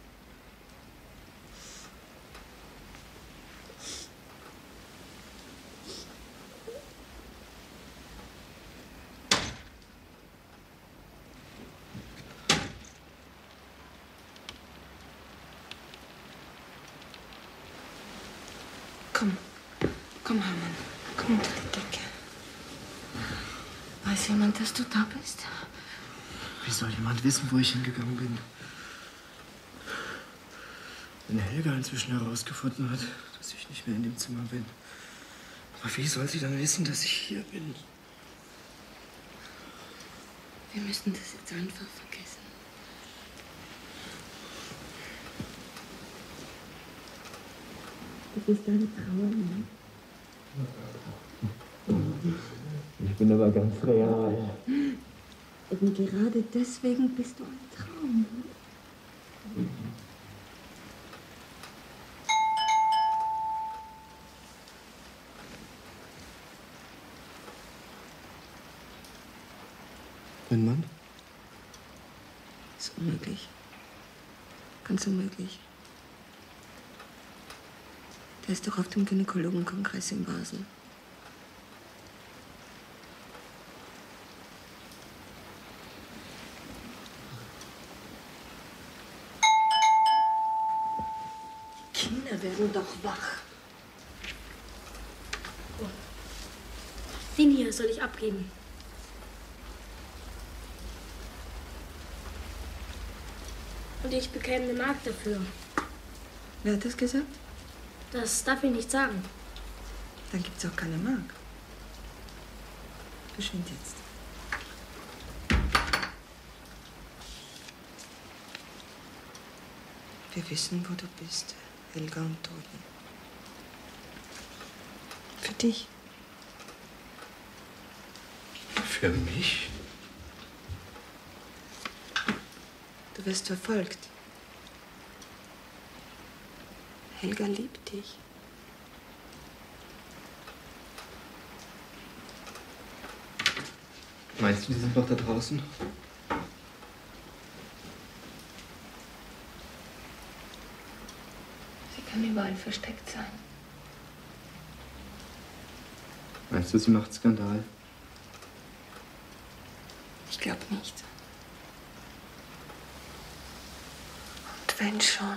Komm, Hermann. Komm unter die Decke. Weiß jemand, dass du da bist? Wie soll jemand wissen, wo ich hingegangen bin? Wenn Helga inzwischen herausgefunden hat, dass ich nicht mehr in dem Zimmer bin. Aber wie soll sie dann wissen, dass ich hier bin? Wir müssen das jetzt einfach vergessen. Das ist deine Trauer, ne? Ich bin aber ganz real. Und gerade deswegen bist du ein Traum. Das ist unmöglich. Ganz unmöglich. Der ist doch auf dem Gynäkologenkongress in Basel. Die Kinder werden doch wach. Den hier soll ich abgeben. Und ich bekäme eine Mark dafür. Wer hat das gesagt? Das darf ich nicht sagen. Dann gibt's auch keine Mark. Verschwind jetzt. Wir wissen, wo du bist, Helga und Toni. Für dich. Für mich? Du wirst verfolgt. Helga liebt dich. Meinst du, die sind noch da draußen? Sie kann überall versteckt sein. Meinst du, sie macht Skandal? Ich glaube nicht. Und wenn schon.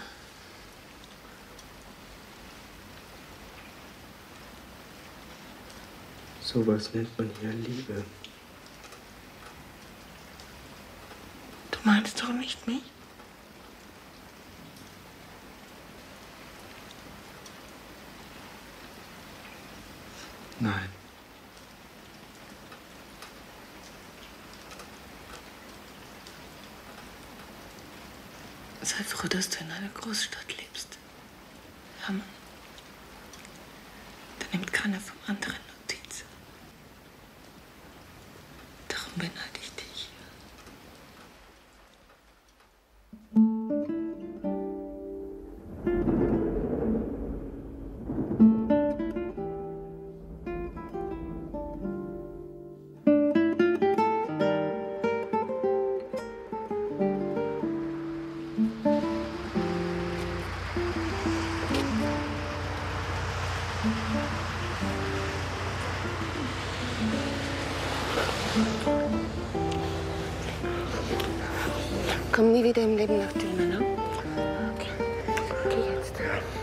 Sowas nennt man hier Liebe. Du meinst doch nicht mich? Nein. Sei froh, dass du in einer Großstadt lebst. Hermann. Da nimmt keiner vom anderen Notiz. Darum beneide ich dich. Komm nie wieder im Leben nach Tübingen, ne? Okay. Geh jetzt.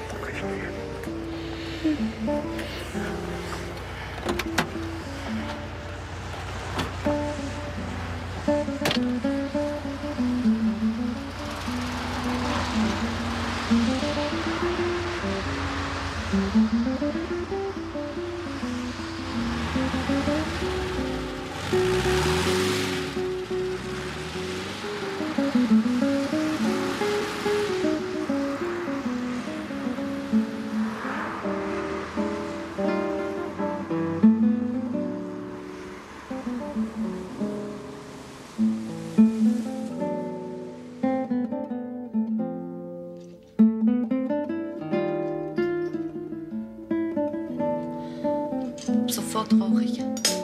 Sofort traurig.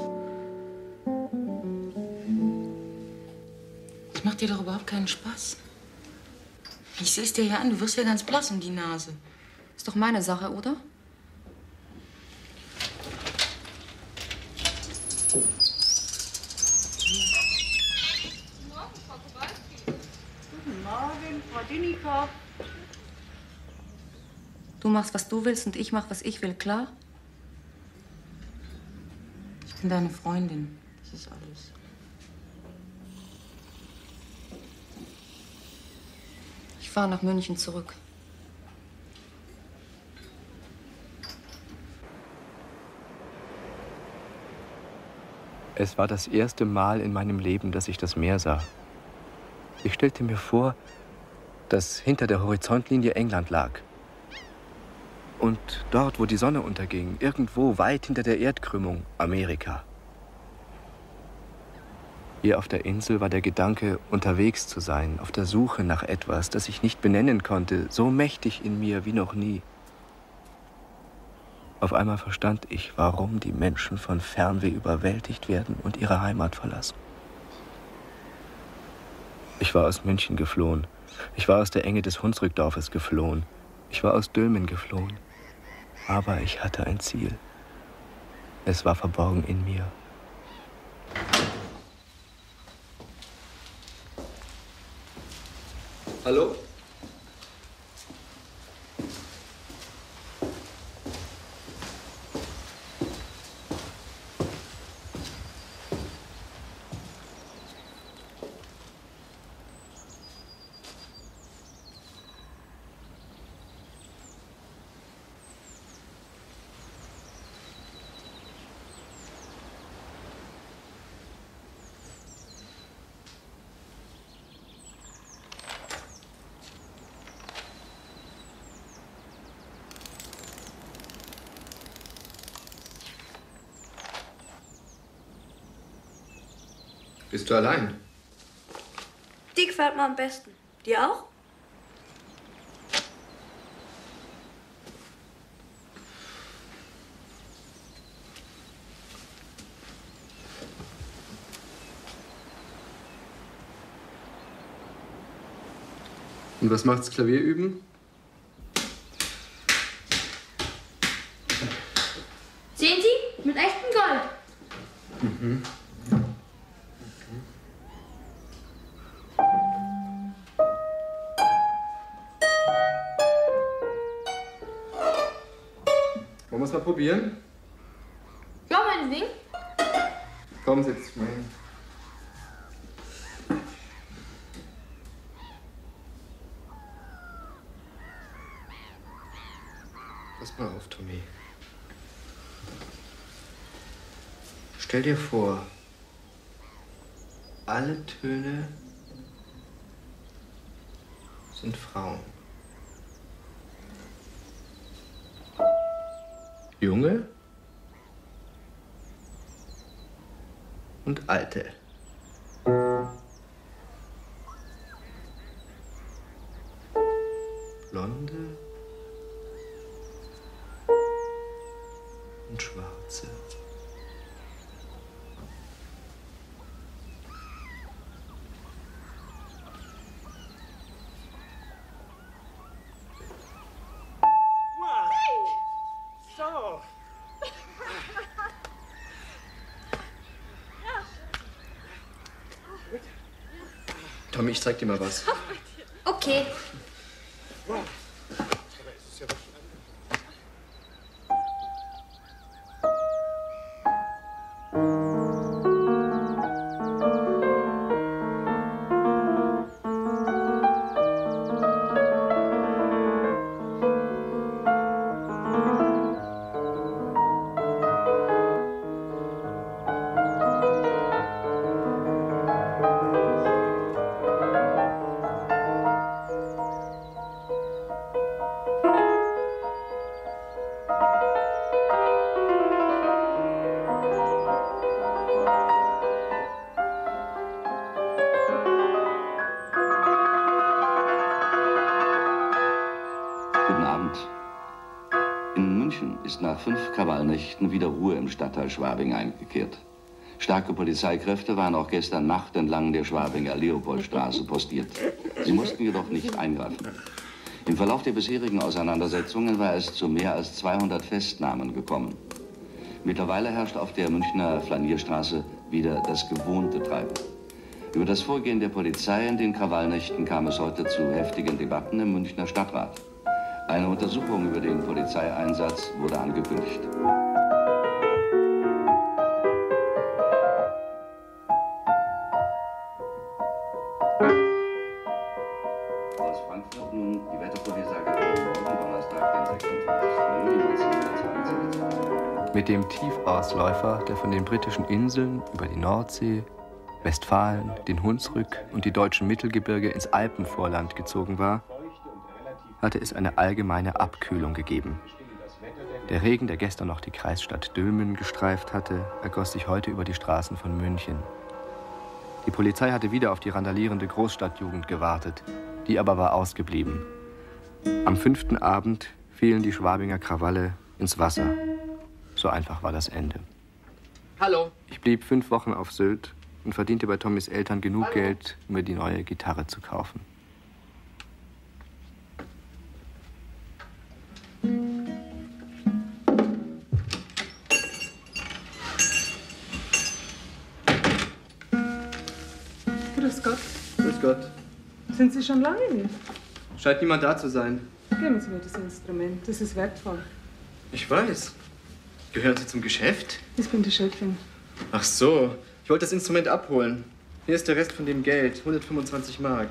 Das macht dir doch überhaupt keinen Spaß. Ich seh's dir ja an, du wirst ja ganz blass um die Nase. Ist doch meine Sache, oder? Guten Morgen, Frau Dinikow. Du machst, was du willst und ich mach, was ich will, klar? Ich bin deine Freundin. Das ist alles. Ich fahre nach München zurück. Es war das erste Mal in meinem Leben, dass ich das Meer sah. Ich stellte mir vor, dass hinter der Horizontlinie England lag. Und dort, wo die Sonne unterging, irgendwo weit hinter der Erdkrümmung, Amerika. Hier auf der Insel war der Gedanke, unterwegs zu sein, auf der Suche nach etwas, das ich nicht benennen konnte, so mächtig in mir wie noch nie. Auf einmal verstand ich, warum die Menschen von Fernweh überwältigt werden und ihre Heimat verlassen. Ich war aus München geflohen. Ich war aus der Enge des Hunsrückdorfes geflohen. Ich war aus Dülmen geflohen. Aber ich hatte ein Ziel. Es war verborgen in mir. Hallo? Bist du allein? Die gefällt mir am besten. Dir auch? Und was macht's Klavier üben? Sehen Sie? Mit echtem Gold. Mhm. Wollen wir es mal probieren? Ja, meinetwegen. Komm, setz dich mal hin. Pass mal auf, Tommy. Stell dir vor, alle Töne sind Frauen. Junge und Alte. Blonde und Schwarze. So. Tommy, ich zeig dir mal was. Okay. Nach 5 Krawallnächten wieder Ruhe im Stadtteil Schwabing eingekehrt. Starke Polizeikräfte waren auch gestern Nacht entlang der Schwabinger Leopoldstraße postiert. Sie mussten jedoch nicht eingreifen. Im Verlauf der bisherigen Auseinandersetzungen war es zu mehr als 200 Festnahmen gekommen. Mittlerweile herrscht auf der Münchner Flanierstraße wieder das gewohnte Treiben. Über das Vorgehen der Polizei in den Krawallnächten kam es heute zu heftigen Debatten im Münchner Stadtrat. Eine Untersuchung über den Polizeieinsatz wurde angekündigt. Aus Frankfurt nun die Wettervorhersage für morgen Donnerstag, den 26. Juni 1922. Mit dem Tiefausläufer, der von den britischen Inseln über die Nordsee, Westfalen, den Hunsrück und die deutschen Mittelgebirge ins Alpenvorland gezogen war, hatte es eine allgemeine Abkühlung gegeben. Der Regen, der gestern noch die Kreisstadt Dülmen gestreift hatte, ergoss sich heute über die Straßen von München. Die Polizei hatte wieder auf die randalierende Großstadtjugend gewartet, die aber war ausgeblieben. Am 5. Abend fielen die Schwabinger Krawalle ins Wasser. So einfach war das Ende. Hallo. Ich blieb 5 Wochen auf Sylt und verdiente bei Tommys Eltern genug Geld, um mir die neue Gitarre zu kaufen. Grüß Gott. Grüß Gott. Sind Sie schon lange hier? Scheint niemand da zu sein. Geben Sie mir das Instrument. Das ist wertvoll. Ich weiß. Gehört Sie zum Geschäft? Ich bin die Chefin. Ach so. Ich wollte das Instrument abholen. Hier ist der Rest von dem Geld. 125 Mark.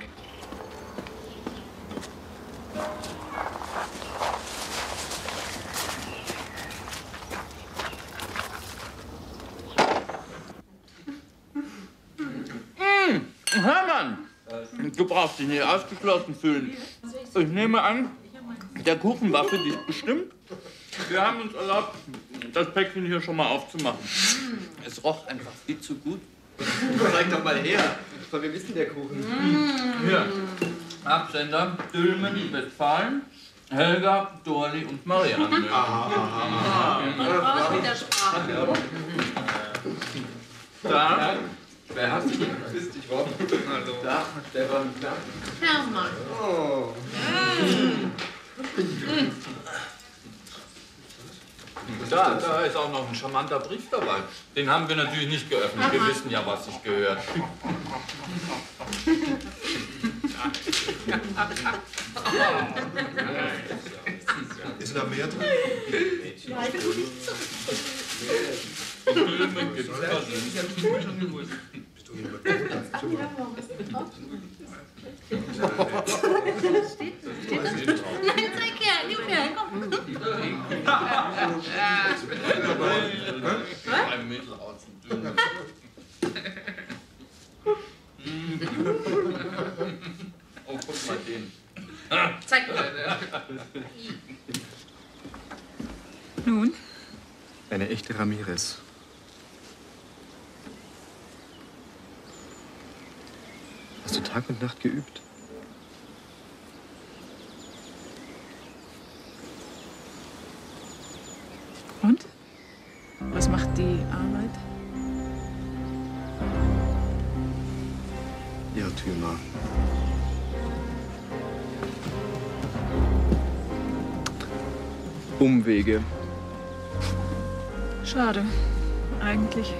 Hermann, du brauchst dich nicht ausgeschlossen fühlen. Ich nehme an, der Kuchen war für dich bestimmt. Wir haben uns erlaubt, das Päckchen hier schon mal aufzumachen. Es roch einfach viel zu gut. Zeig doch mal her. Von wem ist denn der Kuchen? Hier, Absender, Dülmen, Westfalen, Helga, Dorli und Marianne. Raus mit der Sprache. Da. Wer hast du? Grüß dich, Rob. Hallo. Da, Stefan. Hermann. Oh. Da ist auch noch ein charmanter Brief dabei. Den haben wir natürlich nicht geöffnet. Wir wissen ja, was sich gehört. Ist da mehr drin? Nein, zeig her, gib her, komm. Ein Mittel aus dem Dünnen. Oh, guck mal den. Zeig mal. Nun? Eine echte Ramirez. Hast du Tag und Nacht geübt? Und? Was macht die Arbeit? Irrtümer. Umwege. Schade, eigentlich.